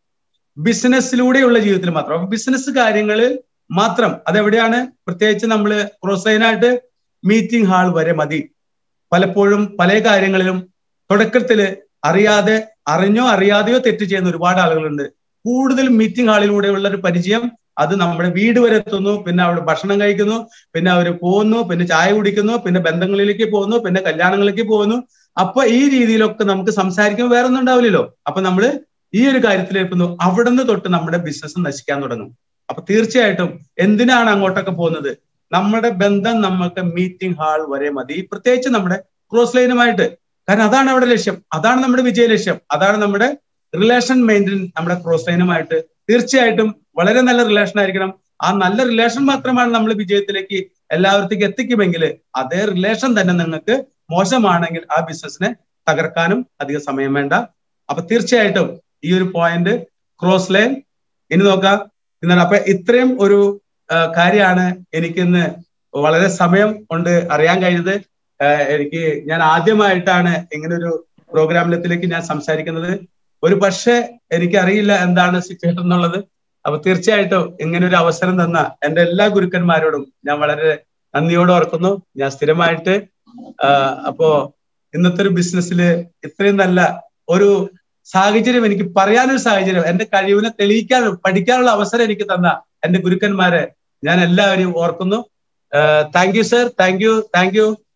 S1: ബിസിനസ്സിലൂടെയുള്ള ജീവിതത്തിൽ മാത്രം. അപ്പൊ ബിസിനസ് കാര്യങ്ങളിൽ മാത്രം. അതെവിടെയാണ്? പ്രത്യേകിച്ച് നമ്മൾ ക്രോസ് ലൈനായിട്ട് മീറ്റിംഗ് ഹാൾ വരെ മതി. പലപ്പോഴും പല കാര്യങ്ങളിലും തുടക്കത്തില് അറിയാതെ, അറിഞ്ഞോ അറിയാതെയോ തെറ്റ് ചെയ്യുന്ന ഒരുപാട് ആളുകളുണ്ട്. കൂടുതലും മീറ്റിംഗ് ഹാളിലൂടെയുള്ള ഒരു പരിചയം അത് നമ്മുടെ വീട് വരെ എത്തുന്നു, പിന്നെ അവിടെ ഭക്ഷണം കഴിക്കുന്നു, പിന്നെ അവർ പോകുന്നു, പിന്നെ ചായ കുടിക്കുന്നു, പിന്നെ ബന്ധങ്ങളിലേക്ക് പോകുന്നു, പിന്നെ കല്യാണങ്ങളിലേക്ക് പോകുന്നു. അപ്പൊ ഈ രീതിയിലൊക്കെ നമുക്ക് സംസാരിക്കുമ്പോൾ വേറെ ഒന്നും ഉണ്ടാവില്ലല്ലോ. അപ്പൊ നമ്മൾ ഈ ഒരു കാര്യത്തിൽ എത്തുന്നു, അവിടെ നിന്ന് തൊട്ട് നമ്മുടെ ബിസിനസ് നശിക്കാൻ തുടങ്ങും. അപ്പൊ തീർച്ചയായിട്ടും എന്തിനാണ് അങ്ങോട്ടൊക്കെ പോകുന്നത്? നമ്മുടെ ബന്ധം നമ്മൾക്ക് മീറ്റിംഗ് ഹാൾ വരെ മതി, പ്രത്യേകിച്ച് നമ്മുടെ ക്രോസ് ലൈനുമായിട്ട്. കാരണം അതാണ് അവിടെ ലക്ഷ്യം, അതാണ് നമ്മുടെ വിജയ ലക്ഷ്യം, അതാണ് നമ്മുടെ റിലേഷൻ മെയിൻറ്റെയിൻ. നമ്മുടെ ക്രോസ് ലൈനുമായിട്ട് തീർച്ചയായിട്ടും വളരെ നല്ല റിലേഷൻ ആയിരിക്കണം. ആ നല്ല റിലേഷൻ മാത്രമാണ് നമ്മൾ വിജയത്തിലേക്ക് എല്ലാവർക്കും എത്തിക്കുമെങ്കിൽ, അതേ റിലേഷൻ തന്നെ നിങ്ങൾക്ക് മോശമാണെങ്കിൽ ആ ബിസിനസിനെ തകർക്കാനും അധികം സമയം വേണ്ട. അപ്പൊ തീർച്ചയായിട്ടും ഈ ഒരു പോയിന്റ് ക്രോസ് ലൈൻ ഇനി നോക്കാം. എന്നാണ് അപ്പൊ ഇത്രയും ഒരു കാര്യമാണ് എനിക്കിന്ന് വളരെ സമയം കൊണ്ട് അറിയാൻ കഴിഞ്ഞത്. എനിക്ക് ഞാൻ ആദ്യമായിട്ടാണ് ഇങ്ങനൊരു പ്രോഗ്രാമിലത്തിലേക്ക് ഞാൻ സംസാരിക്കുന്നത്. ഒരു പക്ഷേ എനിക്കറിയില്ല എന്താണ് സിറ്റുവേഷൻ എന്നുള്ളത്. അപ്പൊ തീർച്ചയായിട്ടും ഇങ്ങനെ ഒരു അവസരം തന്ന എൻ്റെ എല്ലാ ഗുരുക്കന്മാരോടും ഞാൻ വളരെ നന്ദിയോടെ ഓർക്കുന്നു. ഞാൻ സ്ഥിരമായിട്ട് അപ്പോ ഇന്നത്തെ ഒരു ബിസിനസ്സിൽ ഇത്രയും നല്ല ഒരു സാഹചര്യം, എനിക്ക് പറയാനൊരു സാഹചര്യം, എന്റെ കഴിവിനെ തെളിയിക്കാനും പഠിക്കാനുള്ള അവസരം എനിക്ക് തന്ന എൻ്റെ ഗുരുക്കന്മാരെ ഞാൻ എല്ലാവരെയും ഓർക്കുന്നു. Thank you sir, thank you, thank U.